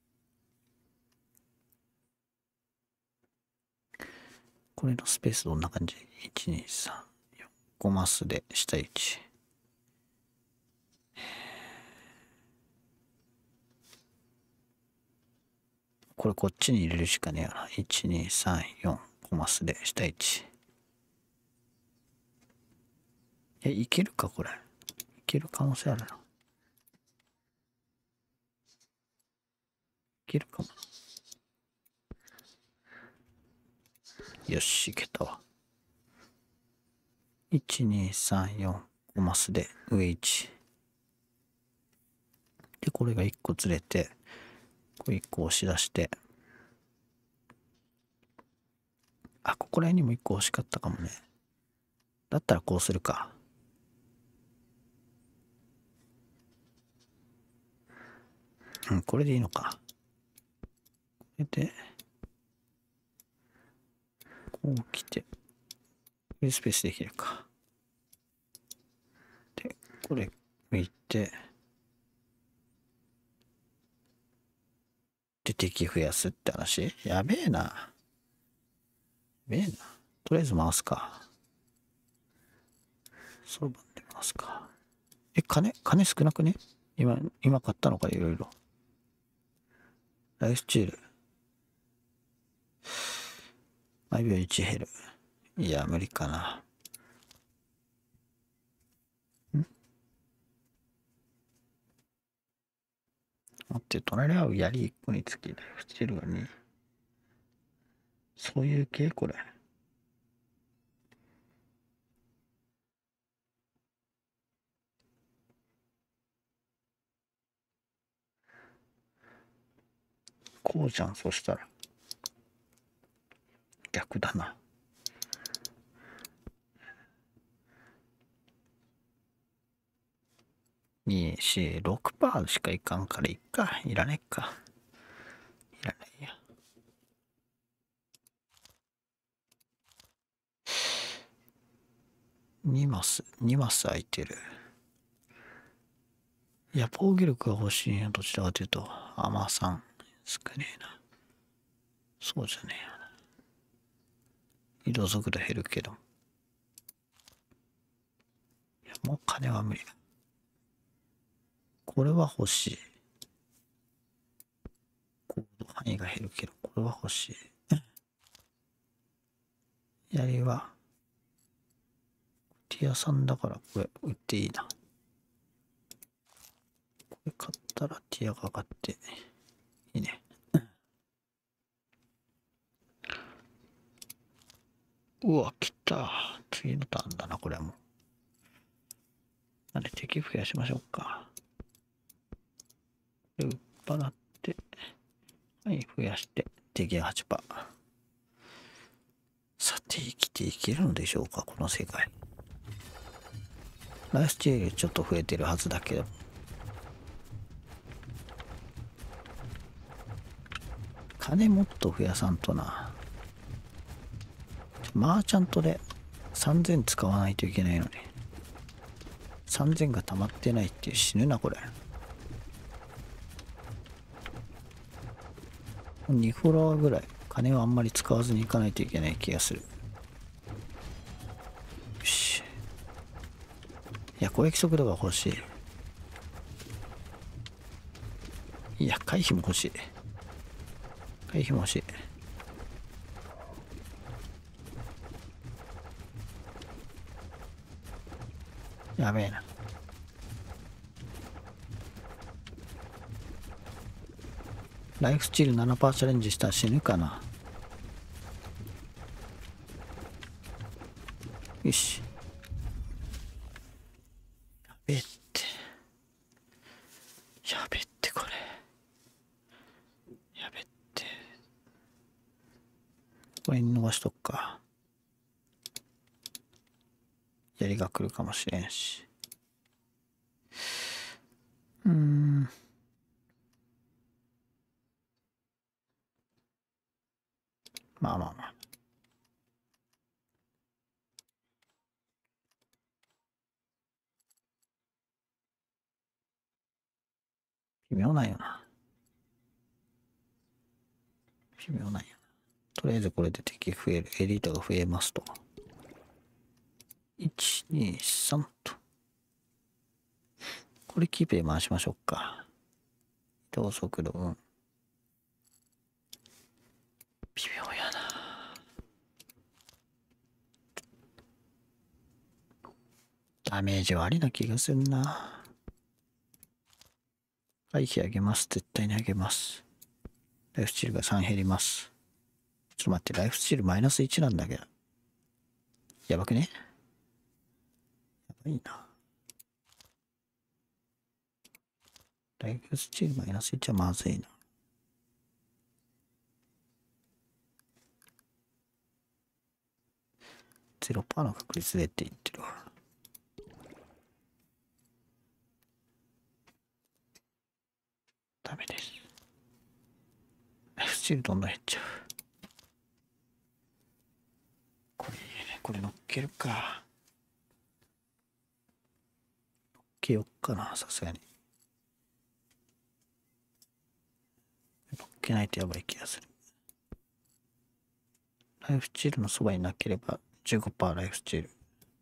これのスペースどんな感じ？ いち、に、さん、よん、ごマスで下いち。これこっちに入れるしかねえよな。いち、に、さん、よん、ごマスで下いち。え、いけるかこれ。いける可能性あるな。いけるかも。 よし、いけたわ。いち、に、さん、よん、ごマスで上いち。で、これがいっこずれて、これいっこ押し出して、あ、ここら辺にもいっこ欲しかったかもね。だったらこうするか。うん、これでいいのか。これで、こう来て、これスペースできるか。で、これ抜いて、で、敵増やすって話？やべえな。やべえな。とりあえず回すか。そろばんで回すか。え、金金少なくね？今、今買ったのか、いろいろ。ライフスチール。毎秒いち減る。いや、無理かな。ん待って、隣り合う槍いっこにつきライフスチールがに。そういう系これ。こうじゃん、そしたら。逆だな。に、よん、ろくパーセント しかいかんからいっか。いらねっか。いらないや。にマス、にマス空いてる。いや、防御力が欲しいんや。どちらかというと、アマさん。少ねえな。そうじゃねえよな。移動速度減るけど。いや、もう金は無理だ。これは欲しい。行動範囲が減るけど、これは欲しい。槍は、ティアさんだからこれ売っていいな。これ買ったらティアが上がって、いいね。うわ、来た。次のターンだな、これはもう。なんで敵増やしましょうか。で、売っ払って、はい、増やして、敵が はちパーセント。さて、生きていけるのでしょうか、この世界。ライフスチールちょっと増えてるはずだけど。金もっと増やさんとな。マーチャントでさんぜん使わないといけないのに。さんぜんが溜まってないっていう、死ぬな、これ。にフロアぐらい金はあんまり使わずにいかないといけない気がする。よし。いや、攻撃速度が欲しい。いや、回避も欲しい。回避も欲しい。やべえな。ライフスチール ななパーセント チャレンジしたら死ぬかな。よし。やべえって。やべえってこれ。やべえって。これに伸ばしとくか。槍が来るかもしれんし。うーん。まあまあまあ。微妙なんよな。微妙なんよな。とりあえずこれで敵増える。エリートが増えますと。いち、に、さんと。これキープで回しましょうか。移動速度、うん。微妙やな。ダメージはありな気がするな。回避上げます。絶対に上げます。ライフスチールがさん減ります。 ちょっと待って、ライフスチールマイナスいちなんだけど。やばくね？やばいな。ライフスチールマイナスいちはまずいな。ゼロパーセント の確率でって言ってるわ。ダメです。ライフスチールどんどん減っちゃう。これ、これ乗っけるか。乗っけよっかな、さすがに。乗っけないとやばい気がする。ライフスチールのそばになければ じゅうごパーセント ライフスチール。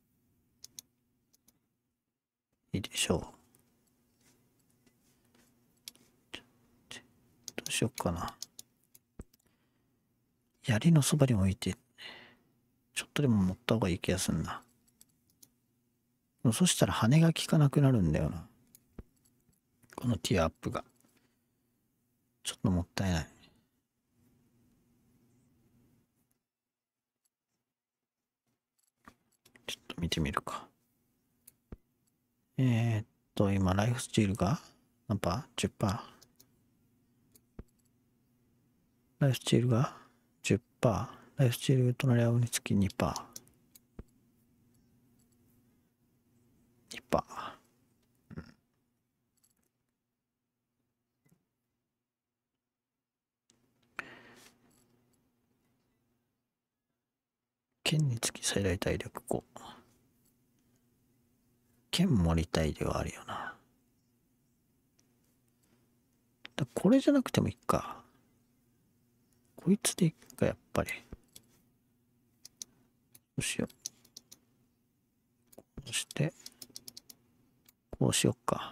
いいでしょう。どうしよっかな。槍のそばに置いて、ちょっとでも持った方がいい気がするな。でもそしたら羽が効かなくなるんだよな。このティアアップが。ちょっともったいない。ちょっと見てみるか。えー、っと、今、ライフスチールが何パー ?じゅっパー。ライフスチールが じゅっパー。ライフスチール隣り合うにつき にパー。にパー。うん、剣につき最大体力ご。剣盛りたいではあるよな。だこれじゃなくてもいいか。こいつでいくか、やっぱり。どうしよう。こうして、こうしよっか。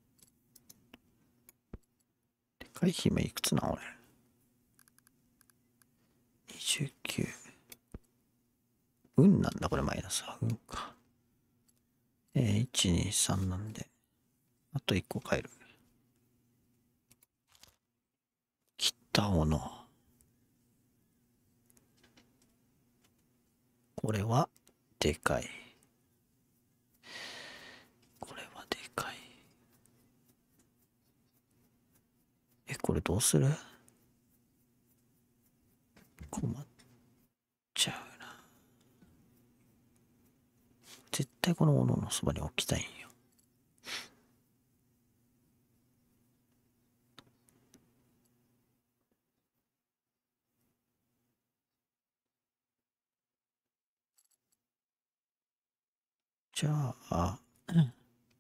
でかい姫いくつな、俺。にじゅうきゅう。運なんだ、これマイナスは。運か。えー、いち、に、さんなんで。あといっこ変える。北尾の。これは、でかい。これはでかい。え、これどうする？困っちゃうな。絶対このもののそばに置きたいんよ。じゃあ、うん、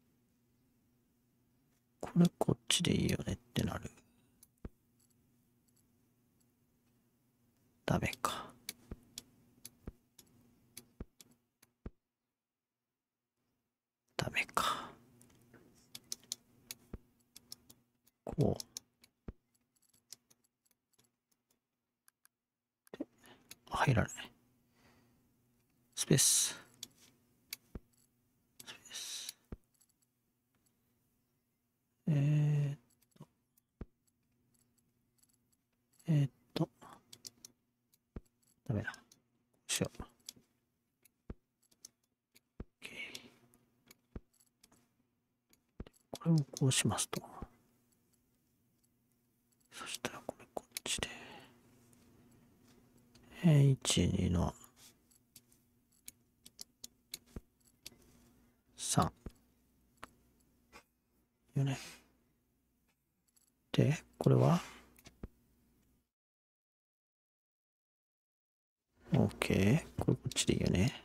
これこっちでいいよねってなる。ダメか。ダメか。こう。入らない。スペース。スペース。えーっと。えーっと。ダメだ。こうしよう。これをこうしますと。そしたらこれこっちで。えー、いち、にのさん。よね。で、これは ?OK。これこっちでいいよね。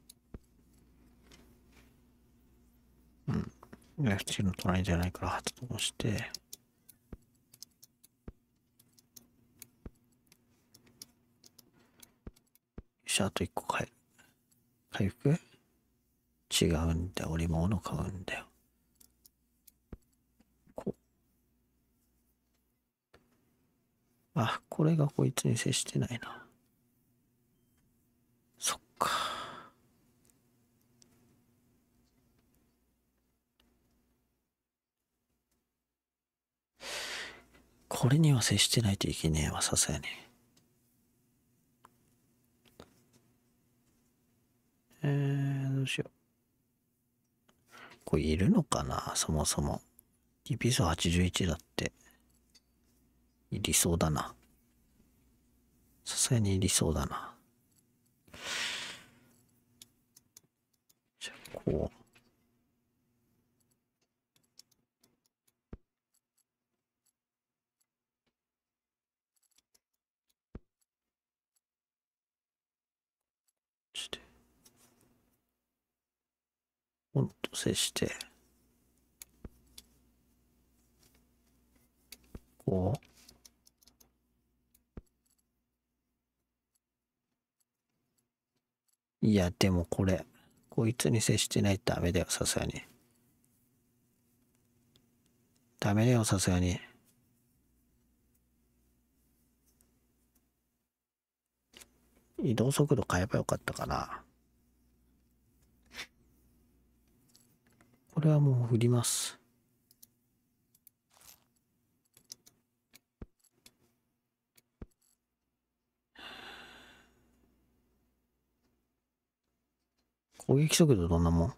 うん。レフトの隣じゃないから発動して。よし、あといっこ変える。回復？違うんだよ。俺も物買うんだよ。こう。あ、これがこいつに接してないな。そっか。これには接してないといけねえわ、さすがに。 どうしよう。これいるのかなそもそも。ディーピー数はちじゅういちだって。いりそうだな。さすがにいりそうだな。じゃあ、こう。して。ほんと接して。こう。いや、でもこれ、こいつに接してないとダメだよ、さすがに。ダメだよ、さすがに。移動速度変えばよかったかな。これはもう振ります。攻撃速度どんなもん？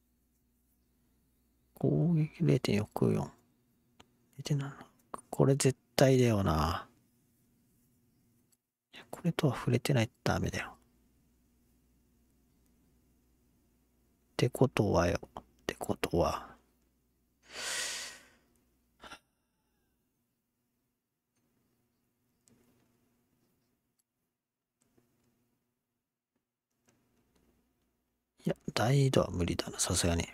攻撃 れいてんよんきゅうよん。れいてんなな。これ絶対だよな。これとは触れてないとダメだよ。ってことはよ。ってことは。いや、大移動は無理だな、さすがに。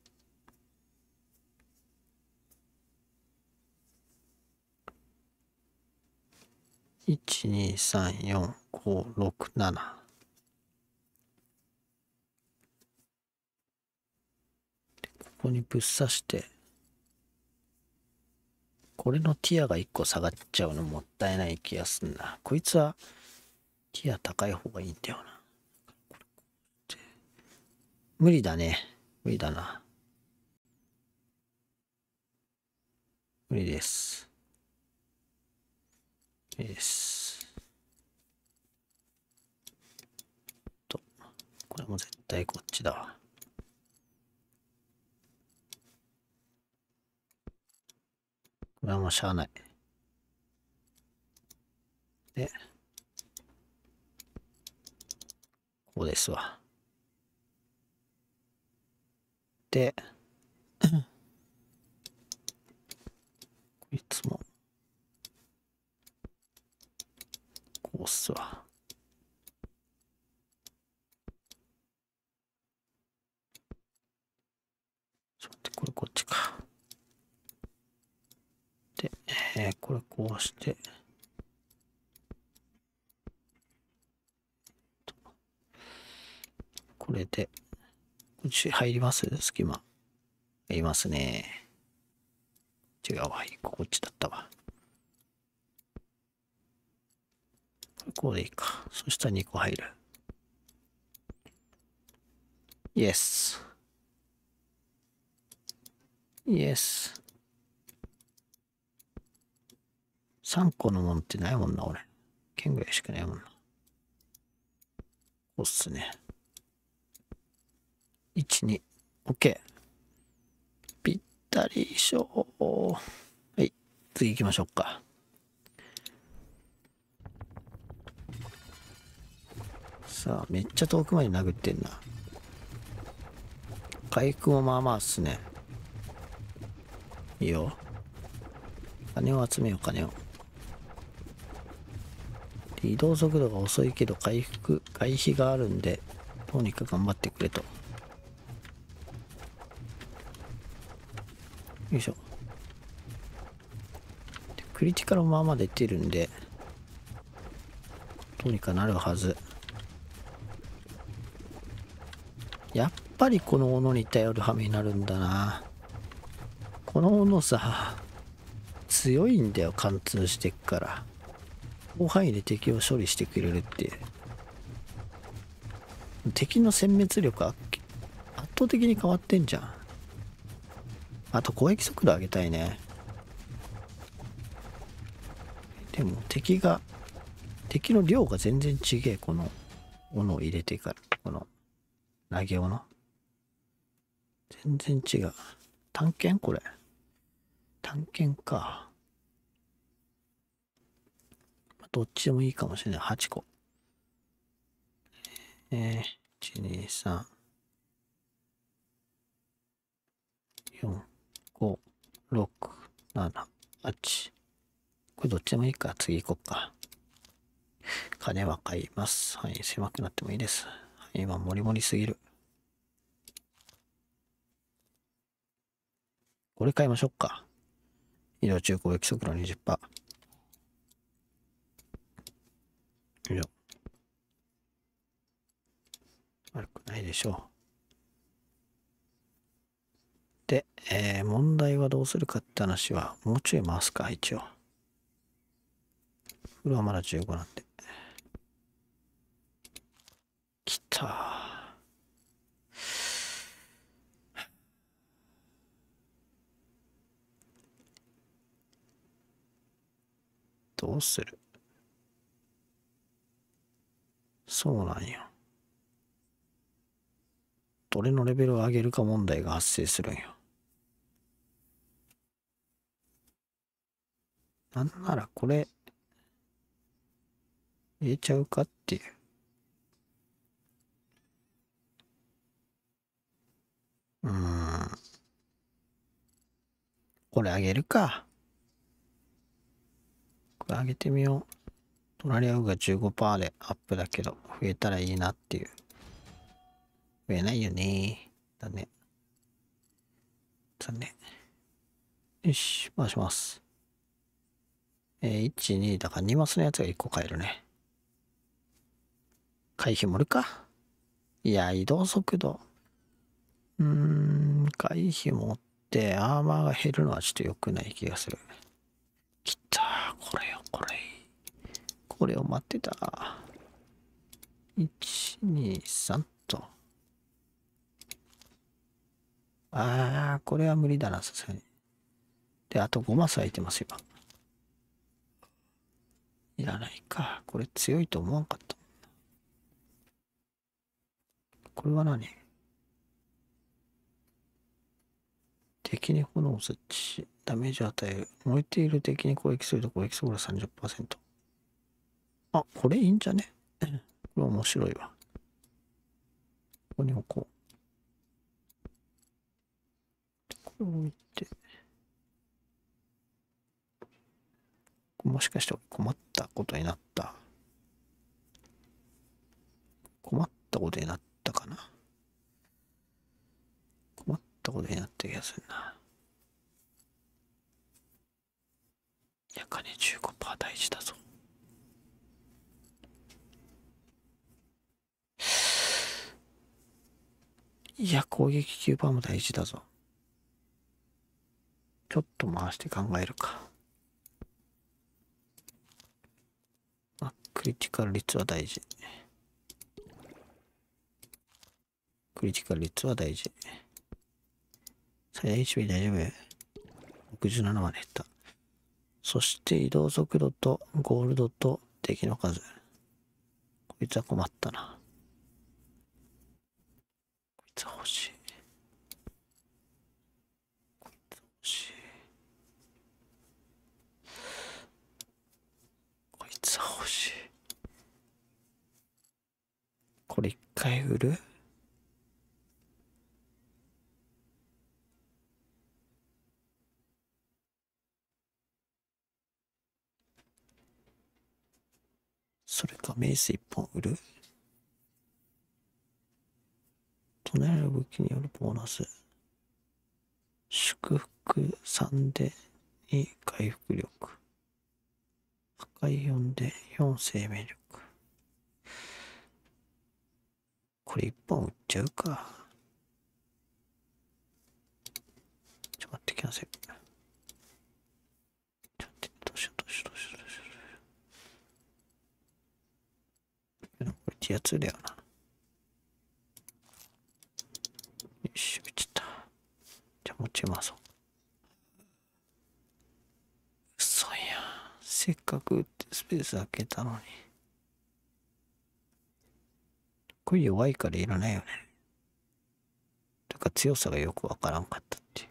いち、に、さん、よん、ご、ろく、なな。ここにぶっ刺して、これのティアがいっこ下がっちゃうのもったいない気がすんな。こいつはティア高い方がいいんだよな。無理だね。無理だな。無理です。無理です。と、これも絶対こっちだわ。これはもうしゃあない。で、こうですわ。で、こいつも、こうっすわ。ちょっと待って、これこっちか。で、えー、これこうして、これで、こっち入ります隙間。入りますね。違うわ。こっちだったわ。これこうでいいか。そしたらにこ入る。イエス。イエス。さんこのもんってないもんな、俺。剣ぐらいしかないもんな。こうっすね。いち、に。OK。ぴったりしょー。はい。次行きましょうか。さあ、めっちゃ遠くまで殴ってんな。回復もまあまあっすね。いいよ。金を集めよう、金を。移動速度が遅いけど回復、回避があるんで、どうにか頑張ってくれと。よいしょ。クリティカルもまあまあ出てるんで、どうにかなるはず。やっぱりこの斧に頼る羽目になるんだな。この斧さ、強いんだよ、貫通してっから。広範囲で敵を処理してくれるって。敵の殲滅力圧倒的に変わってんじゃん。あと攻撃速度上げたいね。でも敵が、敵の量が全然違え、この斧を入れてから、この投げ斧。 全然違う。探検これ。探検か。どっちでもいいかもしれない。はちこ。えー、いち、に、さん、よん、ご、ろく、なな、はち。これどっちでもいいか。次行こっか。金は買います。はい、狭くなってもいいです。はい、今、もりもりすぎる。これ買いましょうか。移動中攻撃速度 にじゅっパーセント。よいしょ。悪くないでしょう。で、えー、問題はどうするかって話は、もうちょい回すか、一応。フルはまだじゅうごなんで。きたー。どうする？そうなんよ。どれのレベルを上げるか問題が発生するんよ。なんならこれ、入れちゃうかっていう。うーん。これ上げるか。これ上げてみよう。隣り合うが じゅうごパーセント でアップだけど、増えたらいいなっていう。増えないよね。だね。だね。よし、回します。えー、いち、にだからにマスのやつがいっこ買えるね。回避盛るか。いや、移動速度。うーん、回避持ってアーマーが減るのはちょっと良くない気がする。きたー、これよ、これ。これを待ってた。いち、に、さんと。あー、これは無理だな、さすがに。で、あとごマス空いてますよ。いらないか。これ強いと思わんかった。これは何？敵に炎を設置し、ダメージを与える。燃えている敵に攻撃すると攻撃速度 さんじゅっパーセント。あ、これいいんじゃね？これ面白いわ。ここに置こう。これを置いて。もしかして困ったことになった。困ったことになったかな。困ったことになった気がするな。いや、金 じゅうごパーセント 大事だぞ。いや、攻撃 きゅうパーセント も大事だぞ。ちょっと回して考えるか。あ、クリティカル率は大事。クリティカル率は大事。最大 エイチピー 大丈夫？ ろくじゅうなな まで減った。そして移動速度とゴールドと敵の数。こいつは困ったな。こいつは欲しい。こいつは欲しい。こいつは欲しい。これ一回売る？それかメイス一本売る？唱える武器によるボーナス。祝福さんでに回復力。破壊よんでよん生命力。これ一本売っちゃうか。ちょっと待ってきなさい。ちょっと待って、どうしようどうしようどうしようどうしよう。これティアツーだよな。よし、売っちゃった。じゃあ持ちます。嘘やん。せっかく売ってスペース開けたのに。これ弱いからいらないよね。てか強さがよくわからんかったっていう。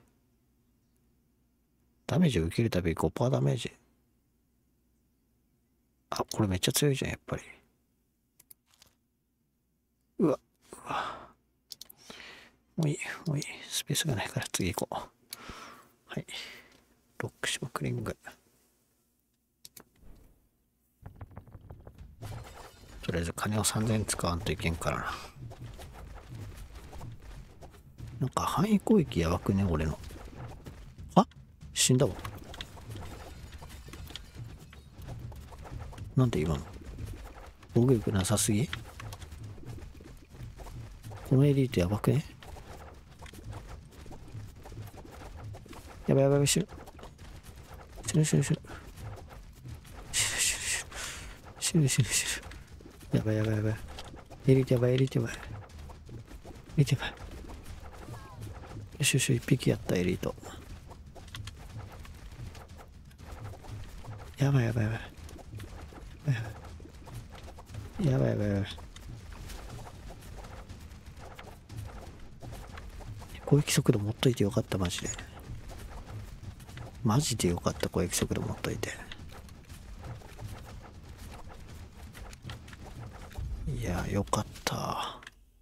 ダメージを受けるたび ごパーセント ダメージ。あ、これめっちゃ強いじゃん、やっぱり。うわ、うわ。もういい、もういい。スペースがないから次行こう。はい。ロックシマクリング。とりあえず金をさんぜん使わんといけんからな。なんか範囲攻撃やばくね、俺の。あ、死んだわ。なんで今の防御力なさすぎ。このエリートやばくね。やばいやばいやばい、死ぬ死ぬ死ぬ死ぬ死ぬ死ぬ死ぬ。やばいやばいやばい。エリートやばいエリートやばいエリートやばい。よしよし、一匹やったエリート。やばいやばいやばいやばいやばいやばい。攻撃速度持っといてよかった、マジで。マジでよかった、攻撃速度持っといて。いや、よかった。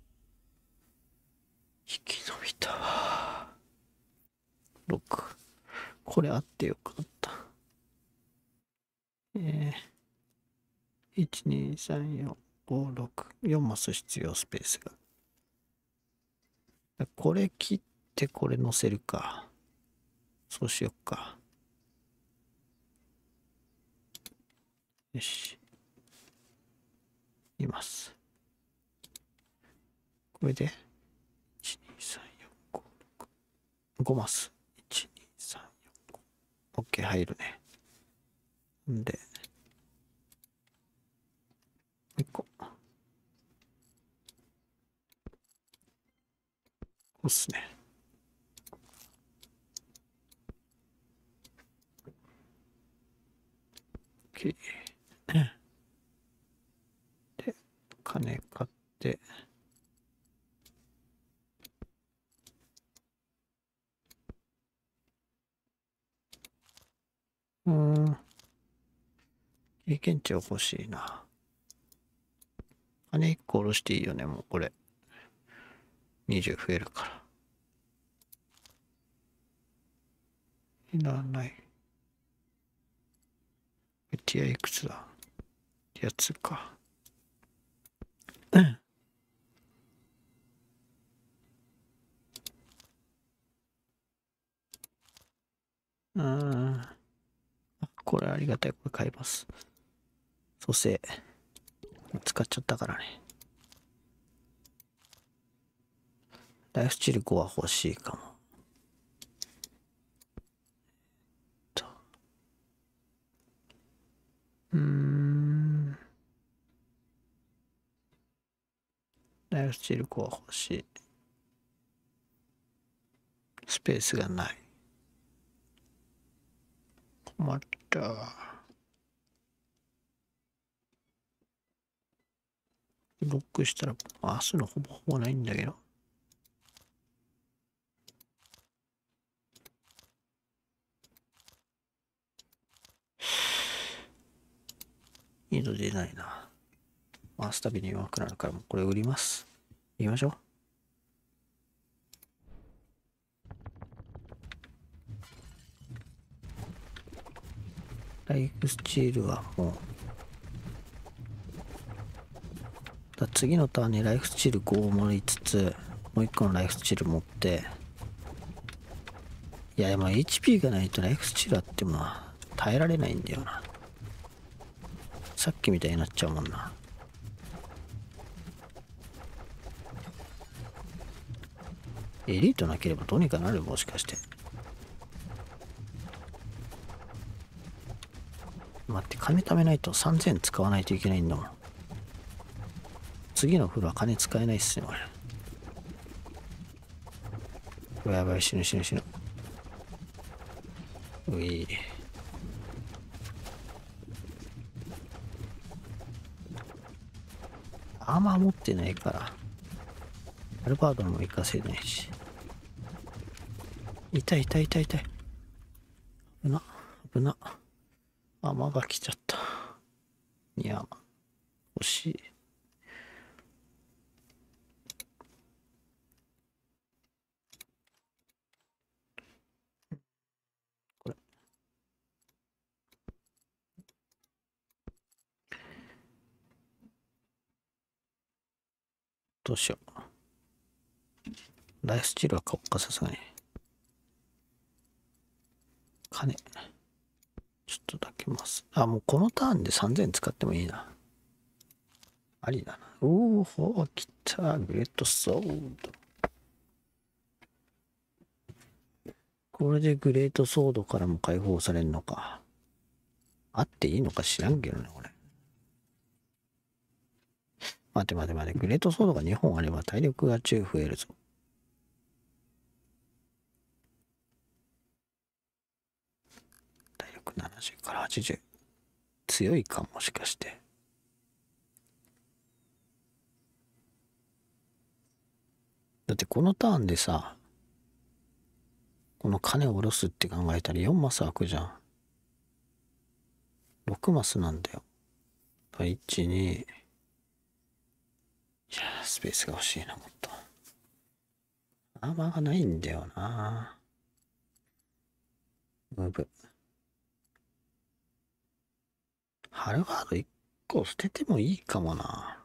生き延びたわ。ろく。これあってよかった。えー、いち、に、さん、よん、ご、ろく。よんマス必要、スペースが。これ切ってこれ乗せるか。そうしよっか。よし。います。これで、いち、に、さん、よん、ご、ろく。ごマス。いち、に、さん、よん、ご。OK、入るね。んで、いっこ。こうっすね。OK。で、金買って、うーん。経験値欲しいな。金いっこ下ろしていいよね、もうこれ。にじゅう増えるから。いらない。ティアいくつだ？ティアツーか。うん。これありがたい。これ買います。蘇生。使っちゃったからね。ライフスチルごは欲しいかも。と。うーん。ライフスチルごは欲しい。スペースがない。困った。ロックしたら、明日のほぼほぼないんだけど。いいの出ないな。回すたびに弱くなるから、もうこれ売ります。行きましょう。ライフスチールはもう、だ次のターンにライフスチールごを盛りつつ、もう一個のライフスチール持って、いや、でも エイチピー がないとライフスチールあってもな、耐えられないんだよな。さっきみたいになっちゃうもんな。エリートなければどうにかなる？もしかして。待って、金貯めないとさんぜん使わないといけないんだもん。次の風呂は金使えないっすね、これ。やばい、死ぬ死ぬ死ぬ。うい。アーマー持ってないから。アルバードも活かせないし。 痛い痛い痛い痛い。危な、危な。雨が来ちゃった。いや、欲しい。これ。どうしよう。ライフスチールは買おうか、さすがに。金。ちょっとだけます。あ、もうこのターンでさんぜん使ってもいいな。ありだな。おお、来た。グレートソード。これでグレートソードからも解放されるのか。あっていいのか知らんけどね、これ。待て待て待て。グレートソードがにほんあれば体力がじゅう増えるぞ。体力ななじゅうからはちじゅう。強いかもしかして。だってこのターンでさ、この金を下ろすって考えたらよんマス開くじゃん。ろくマスなんだよ。いち、に。いや、スペースが欲しいな、もっと。アーマーがないんだよな。ムーブ。ハルガードいっこ捨ててもいいかもな。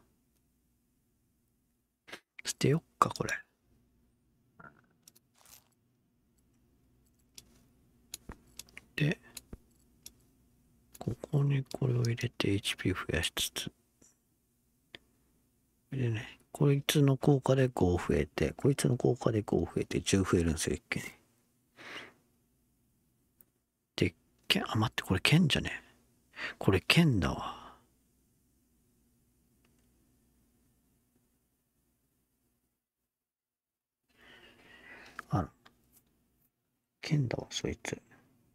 捨てよっか、これ。で、ここにこれを入れて エイチピー 増やしつつ。でね、こいつの効果でご増えて、こいつの効果でご増えてじゅう増えるんですよ、一気に。で、剣、あ、待って、これ剣じゃねえ。これ剣だわ。あら。剣だわ、そいつ。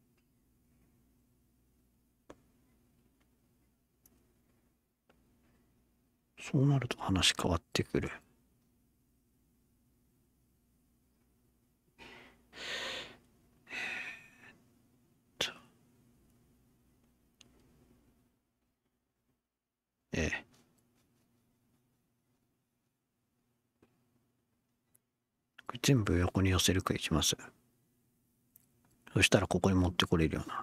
そうなると話変わってくる。ええ。これ全部横に寄せるかいきます。そしたらここに持ってこれるような。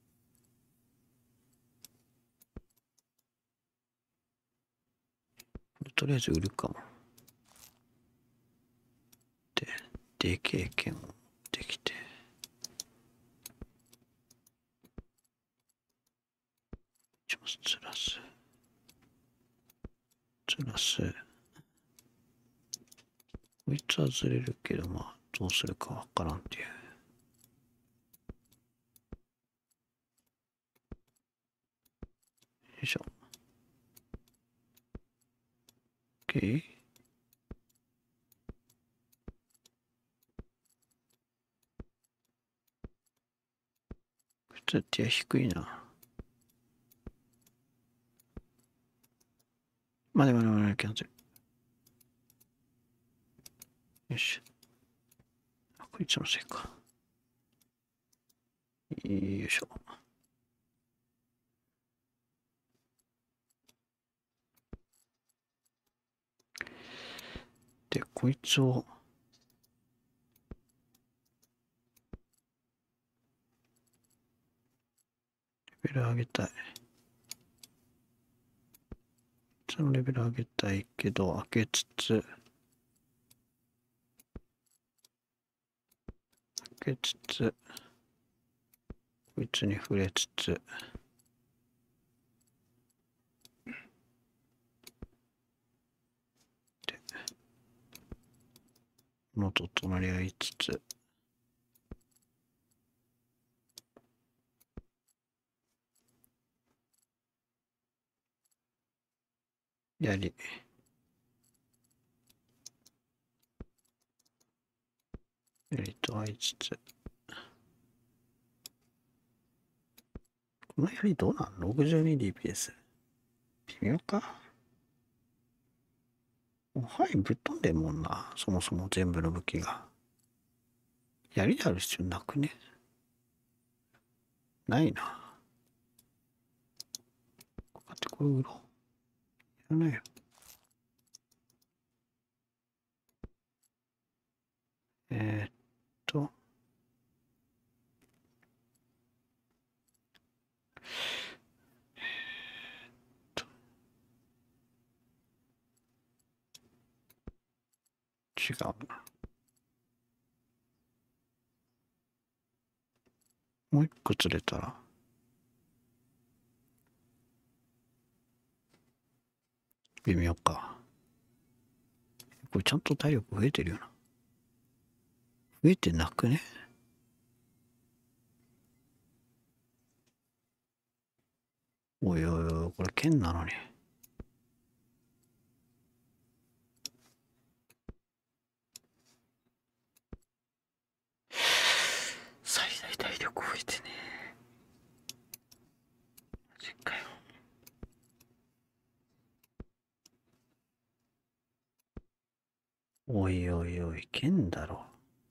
とりあえず売るかも。で、で経験を持ってきて。いちマスずらす。ずらす。こいつはずれるけど、まあ、どうするかわからんっていう。よいしょ。OK。普通って低いな。まあでもでもでもキャンセル。よし。あ、こいつのせいか。よいしょ。で、こいつを、レベル上げたい。そのレベル上げたいけど、開けつつ、開けつつ、こいつに触れつつ、で、のと隣り合いつつ、やり、やりと合いつつ、この槍どうなん ?ろくじゅうにディーピーエス。微妙か。はい、ぶっ飛んでんもんな。そもそも全部の武器が。 槍である必要なくね？ないな。こうやってこれ売ろう。いらないよ。えー、っと。違うな。もう一個釣れたら。微妙か。これちゃんと体力増えてるよな。増えてなくね？おいおいおい、これ剣なのに。最大体力増えてね。マジかよ。おいおいおい、剣だろ。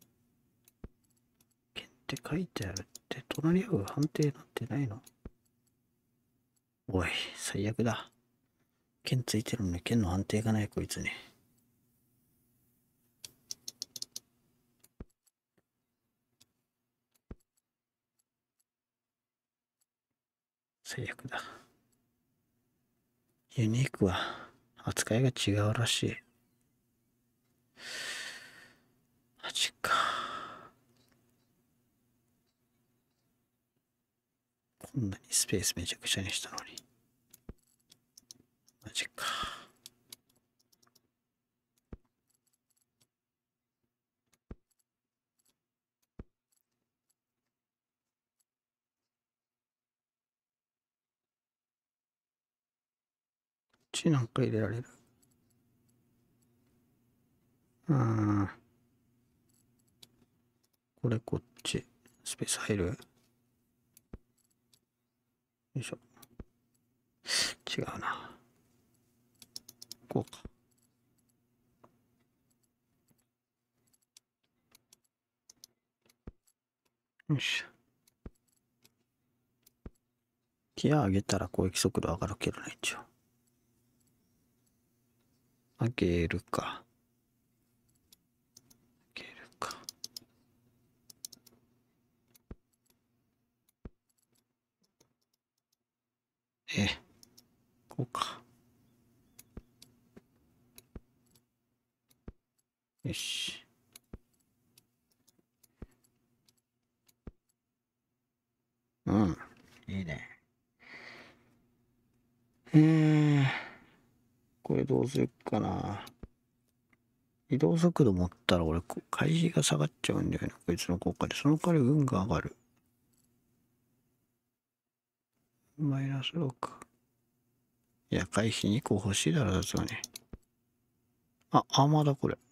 剣って書いてあるって、隣り合う判定なってないの？おい、最悪だ。剣ついてるのに剣の判定がないこいつに。最悪だ。ユニークは扱いが違うらしい。マジか。こんなにスペースめちゃくちゃにしたのに。マジか。こっちなんか入れられる？うーん。これこっち。スペース入る？よいしょ。違うな。こうか。よいしょ。ギア上げたら攻撃速度上がるけどね、一応。上げるか。上げるか。え、こうか。よし。うん。いいね。えー、これどうするかな。移動速度持ったら俺、回避が下がっちゃうんだよね。こいつの効果で。その代わり運が上がる。マイナスろく。いや、回避にこ欲しいだろ、だつがね。あ、アーマーだ、これ。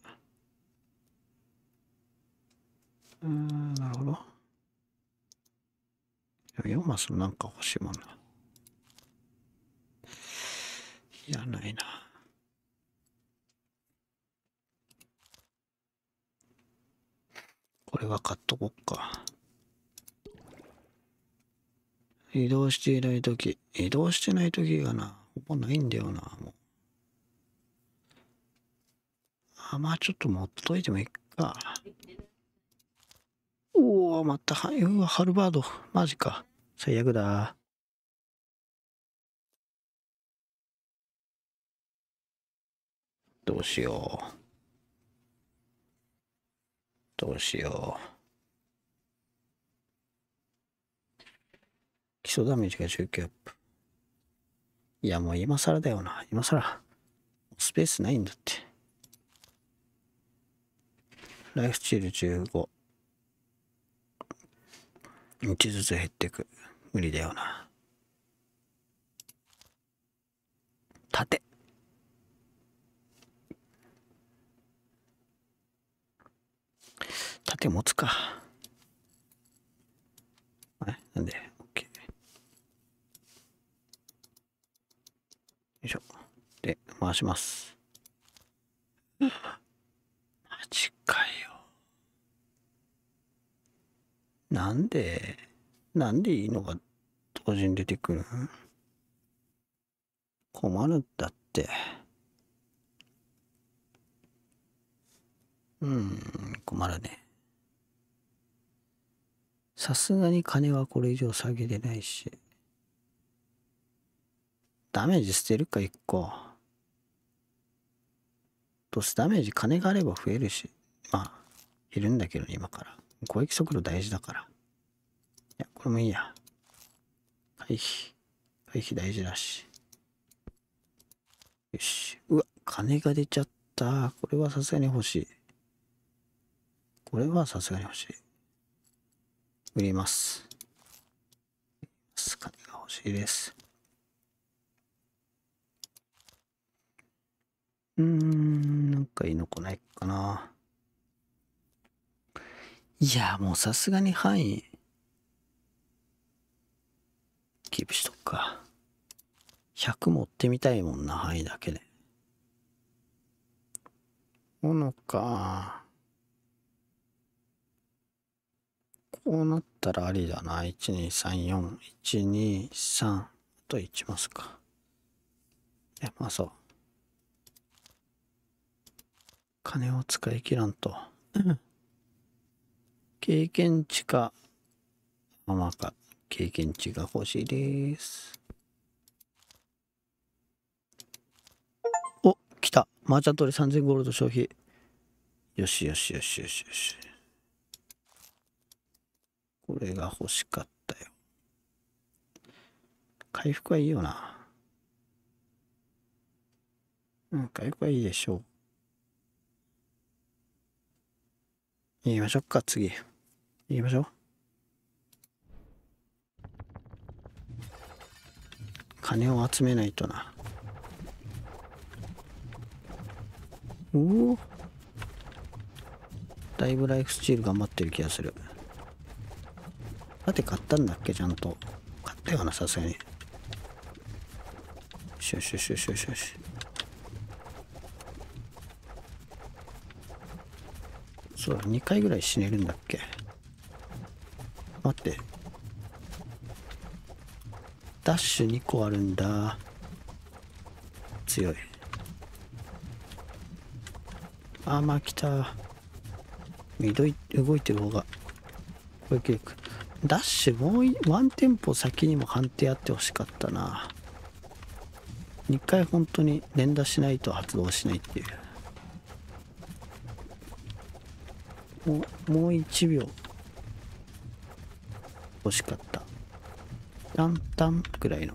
うーん、なるほど。よんマスなんか欲しいもんな。いらないな。これは買っとこっか。移動していないとき。移動してないときがな、ほぼないんだよな、もう。あ、まあちょっと持っといてもいいか。おお、また、うわ、ハルバード。マジか。最悪だ。どうしよう。どうしよう。基礎ダメージがじゅうきゅうアップ。いや、もう今更だよな。今更。スペースないんだって。ライフスチールじゅうご。いちずつ減ってく。無理だよな。盾。盾持つか。あれなんで ?OK。よいしょ。で、回します。マジかよ。 なんで、なんでいいのが同時に出てくるん？困るんだって。うん、困るね。さすがに金はこれ以上下げれないし。ダメージ捨てるか、いっこ。どうせダメージ金があれば増えるし。まあ、いるんだけど、今から。攻撃速度大事だから。いや、これもいいや。回避。回避大事だし。よし。うわ、金が出ちゃった。これはさすがに欲しい。これはさすがに欲しい。売ります。金が欲しいです。うーん、なんかいいの来ないかな。いや、もうさすがに範囲、キープしとくか。ひゃく持ってみたいもんな、範囲だけで。ものか。こうなったらありだな。いち、に、さん、よん。いち、に、さん。あといちマスか。いや、まあそう。金を使い切らんと。経験値か。ままか。経験値が欲しいです。お、来た。マーチャントでさんぜんゴールド消費。よしよしよしよしよし。これが欲しかったよ。回復はいいよな。うん、回復はいいでしょう。言いましょうか、次。言いましょう。金を集めないとな。おお。だいぶライフスチール頑張ってる気がする。だって買ったんだっけ、ちゃんと。買ったよな、さすがに。よしよしよしよしよしよし。そうだ、にかいぐらい死ねるんだっけ。待って。ダッシュにこあるんだ。強い。あー、まあ来た。動い動いてる方が攻撃力。ダッシュもうワンテンポ先にも判定あってほしかったな。にかい本当に連打しないと発動しないっていう。もうもういちびょう欲しかった。タンタンくらいの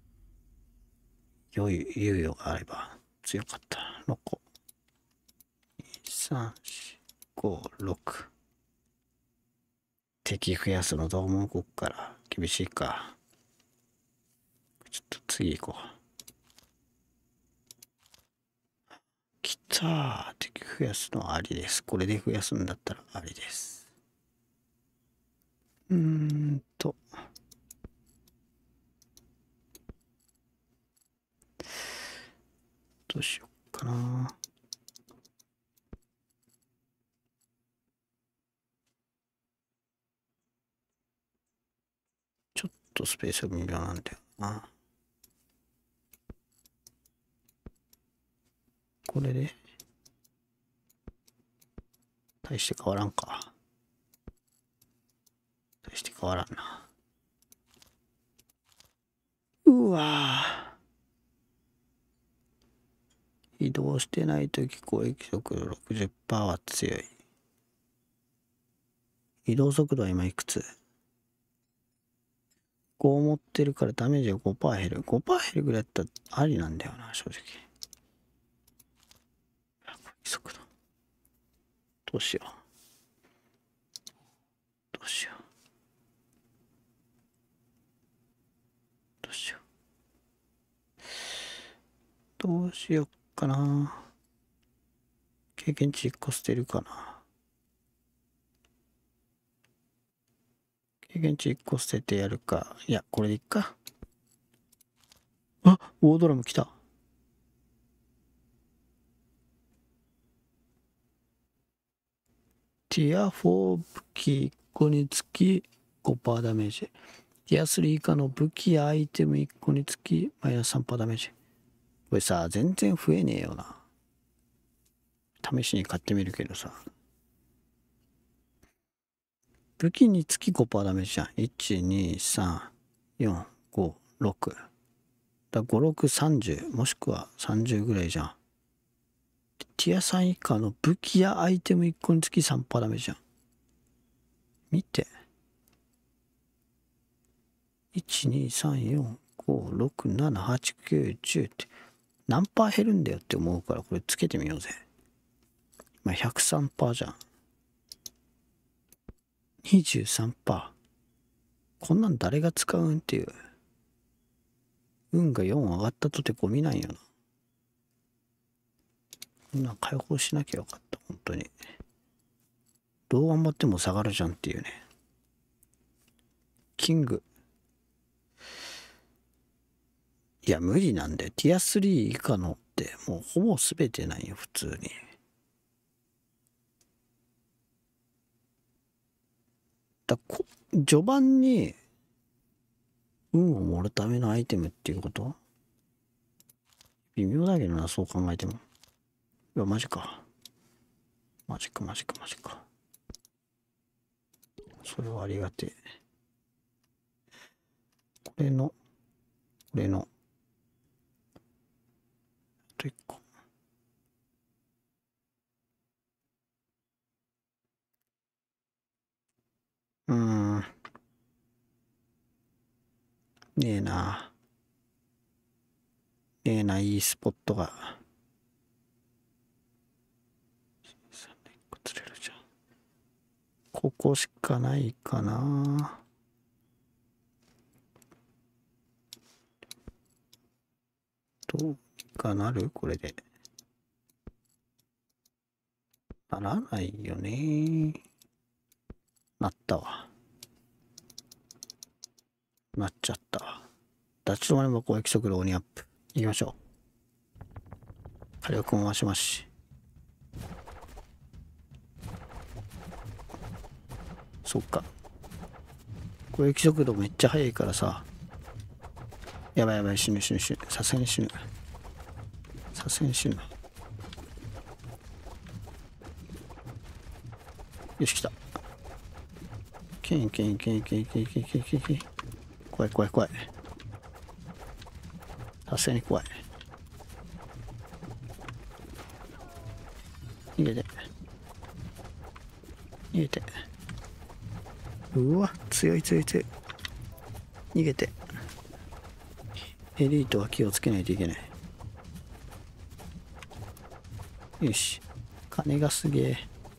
良い猶予があれば強かった。ろっこ。に、さん、よん、ご、ろく。敵増やすのどうも動くから厳しいか。ちょっと次行こう。きたー。敵増やすのはありです。これで増やすんだったらありです。うーんと。どうしよっかな。ちょっとスペースが微妙なんだよな。これで大して変わらんか。大して変わらんな。うわー。移動してないとき攻撃速度 ろくじゅっパーセント は強い。移動速度は今いくつ？ ご 持ってるからダメージが ごパーセント 減る。ごパーセント 減るぐらいだったらありなんだよな、正直。速度。どうしよう。どうしよう。どうしよう。どうしよっかな。経験値いっこ捨てるかな。経験値いっこ捨ててやるか。いや、これでいっか。あ、ウォードラム来た。ティアフォー武器個につき ごパーセント ダメージ。ティアスリー以下の武器やアイテムいっこにつきマイナス さんパーセント ダメージ。これさ、全然増えねえよな。試しに買ってみるけどさ。武器につき ごパーセント ダメージじゃん。いち、に、さん、よん、ご、ろく。だご、ろく、さんじゅう。もしくはさんじゅうぐらいじゃん。ティアさん以下の武器やアイテムいっこにつき さんパーセント ダメージじゃん。見て。いち、に、さん、よん、ご、ろく、なな、はち、きゅう、じゅうって何パー減るんだよって思うから、これつけてみようぜ。まあ、ひゃくさんパーセント じゃん。にじゅうさんパーセント。こんなん誰が使うんっていう。運がよん上がったとてゴミなんよな。こんなん解放しなきゃよかった、本当に。どう頑張っても下がるじゃんっていうね。キング。いや、無理なんだよ。ティアスリー以下のってもうほぼ全てなんよ、普通に。だこ序盤に運を盛るためのアイテムっていうこと？微妙だけどな、そう考えても。いや、マジか。マジか、マジか、マジか。それはありがてえ。これの、これの、あと一個。うーん。ねえな。ねえな、いいスポットが。釣れるじゃん。ここしかないかな。どうかなる？これで。ならないよね。なったわ。なっちゃったわ。立ち止まれば攻撃速度鬼アップ。行きましょう。火力も増しますし。そっか。攻撃速度めっちゃ速いからさ。やばいやばい、死ぬ死ぬ死ぬ。さすがに死ぬ。さすがに死ぬ。よし、来た。けんけんけんけんけんけんけんけんけん。怖い怖い怖い。さすがに怖い。逃げて。逃げて。うわ、強い強い強い。逃げて。エリートは気をつけないといけない。よし。金がすげえ。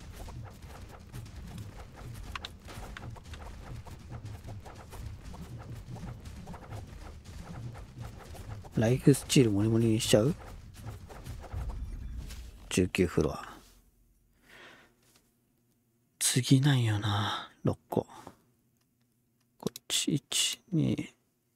ライフスチールモリモリにしちゃう？ じゅうきゅう フロア。次なんよな。ろっこ。こっち、いち、に、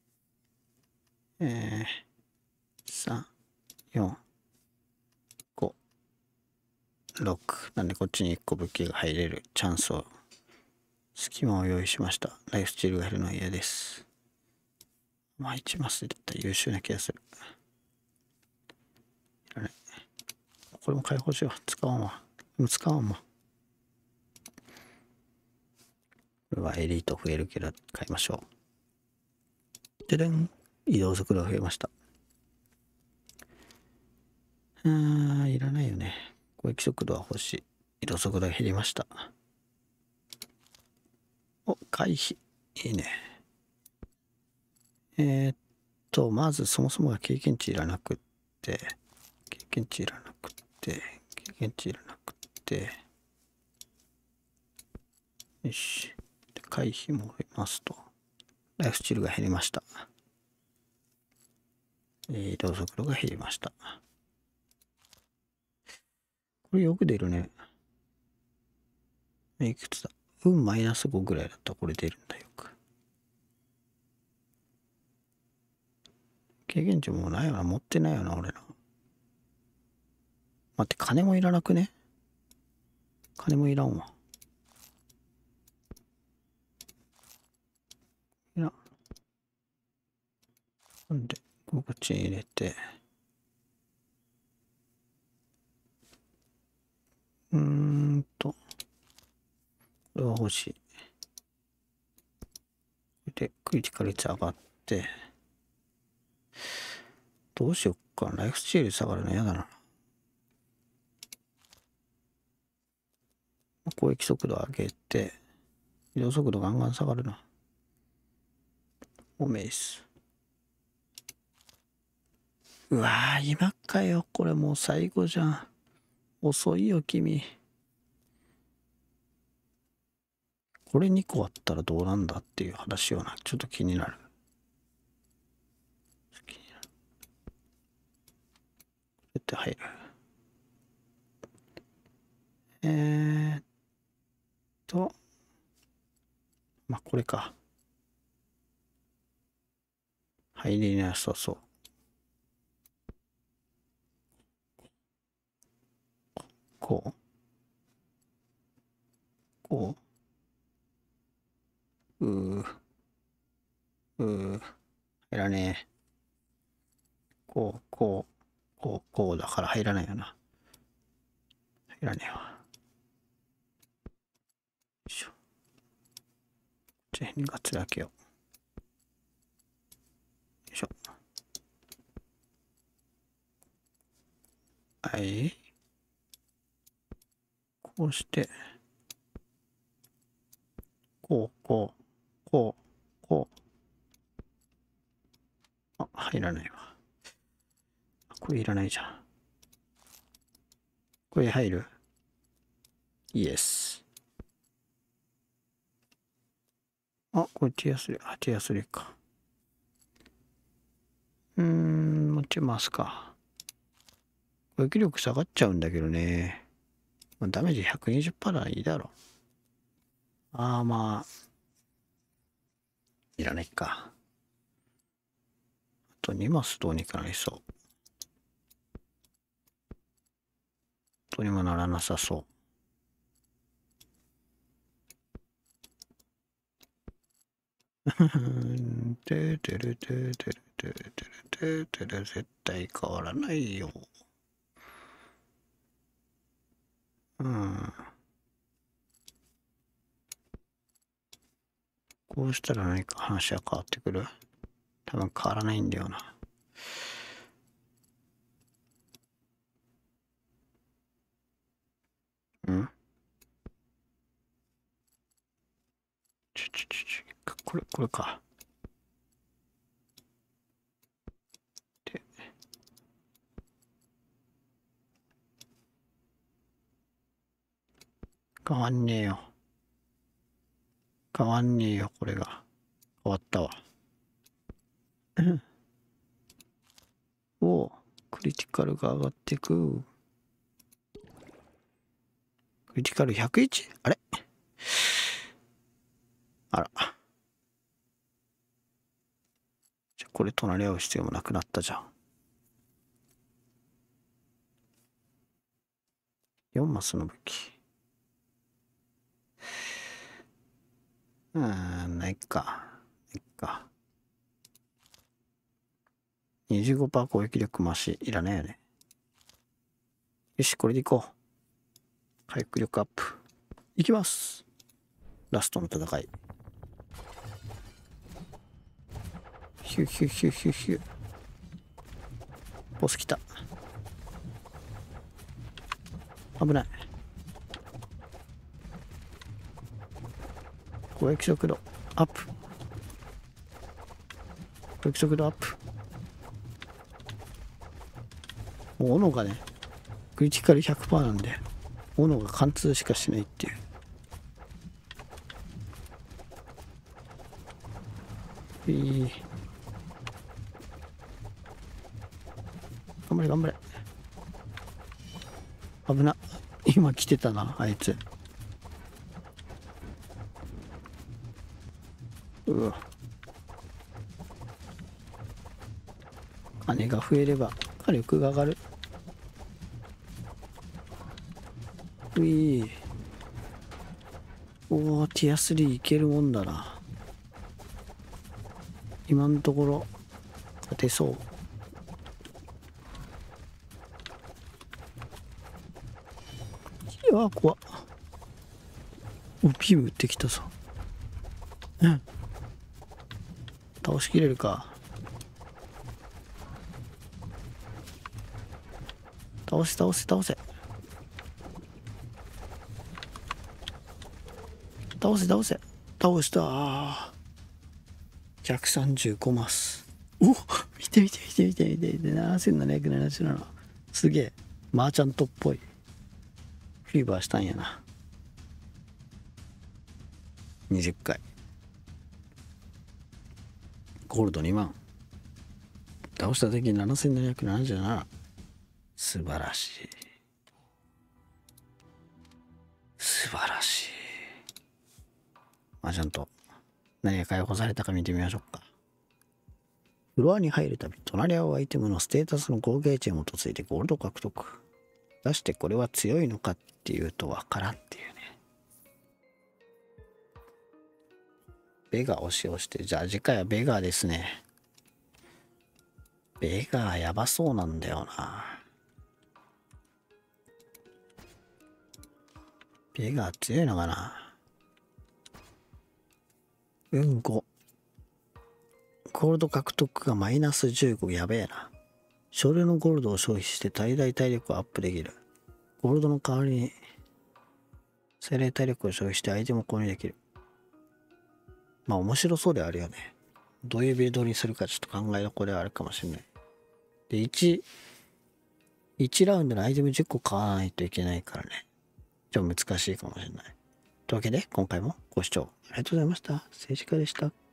えー、さん、よん、ご、ろく。なんでこっちにいっこ武器が入れるチャンスを、隙間を用意しました。ライフスチールが減るのは嫌です。まあいちマスだったら優秀な気がする。いらない。これも解放しよう。使わんわ。もう使わんわ。これはエリート増えるけど買いましょう。ででん。移動速度が増えました。あー、いらないよね。攻撃速度は欲しい。移動速度が減りました。お、回避。いいね。えー、っと、まずそもそもが経験値いらなくって、経験値いらなくって、経験値いらなくって、よし。で回避も増えますと。ライフスチールが減りました。移動速度が減りました。これよく出るね。いくつだ？運マイナスごぐらいだったらこれ出るんだよく。経験値もうないよな。持ってないよな、俺ら。待って、金もいらなくね？金もいらんわ。 んで、こっちに入れて、うーんと、これは欲しい。で、クリティカル率上がって、どうしよっか。ライフスチール下がるの嫌だな。攻撃速度上げて、移動速度ガンガン下がるな。オメイス。うわー、今かよ。これもう最後じゃん。遅いよ、君。これにこあったらどうなんだっていう話よな。ちょっと気になる。気になる。こうやって入る。えーっと、まあ、これか。入りなさそう。こう。こう。うー。うー。入らねえ。こう、こう、こう、こうだから入らないよな。入らねえわ。よいしょ。こっちにガッツだけよ。よいしょ。はい。こうして、こう、こう、こう、こう。あ、入らないわ。これいらないじゃん。これ入る？イエス。あ、これティアスリー。あ、ティアスリーか。うーん、持ちますか。攻撃力下がっちゃうんだけどね。ダメージ ひゃくにじゅっパーセント ならいいだろう。ああ、まあ。いらないか。あとにマスどうにかなりそう。どうにもならなさそう。ててるてるてるてるてるてる絶対変わらないよ。うん。こうしたら何か話は変わってくる？多分変わらないんだよな。ん？ちょちょちょちょ、これ、これか。で、変わんねえよ。変わんねえよ、これが。変わったわ。お、クリティカルが上がっていく。クリティカル ひゃくいち？ あれ？あら。じゃ、これ隣り合う必要もなくなったじゃん。よんマスの武器。うーん、ないか。ないか。にじゅうごパーセント 攻撃力増し。いらないよね。よし、これでいこう。回復力アップ。いきます。ラストの戦い。ヒューヒューヒューヒューヒュー。ボス来た。危ない。攻撃速度アップ。攻撃速度アップ。もう斧がね、クリティカル ひゃくパーセント なんで、斧が貫通しかしないっていう。えー、頑張れ頑張れ。危な。今来てたな、あいつ。うわ。金が増えれば火力が上がる。うい。おお、ティアスリーいけるもんだな。今のところ勝てそう。うわ怖っ。おビーム撃ってきたぞ。うん、倒しきれるか。倒せ倒せ倒せ倒せ倒せ倒したー。ひゃくさんじゅうごマス。お、見て見て見て見て見て見て、ななせんななひゃくななじゅうなな。すげえマーチャントっぽい。フィーバーしたんやな。にじゅっかいゴールドにまん。倒した敵ななせんななひゃくななじゅうなな。素晴らしい素晴らしい。まあちゃんと何が解放されたか見てみましょうか。フロアに入るたび隣り合うアイテムのステータスの合計値に基づいてゴールド獲得。出してこれは強いのかっていうとわからんっていうね。ベガ押し押して、じゃあ次回はベガですね。ベガやばそうなんだよな。ベガ強いのかな。うんご。ゴールド獲得がマイナスじゅうご。やべえな。少量のゴールドを消費して最大体力をアップできる。ゴールドの代わりに最大体力を消費してアイテムを購入できる。まあ面白そうであるよね。どういうビルドにするかちょっと考えどころではあるかもしれない。で、1、いちラウンドのアイテムじゅっこ買わないといけないからね。ちょっと難しいかもしれない。というわけで、今回もご視聴ありがとうございました。政治家でした。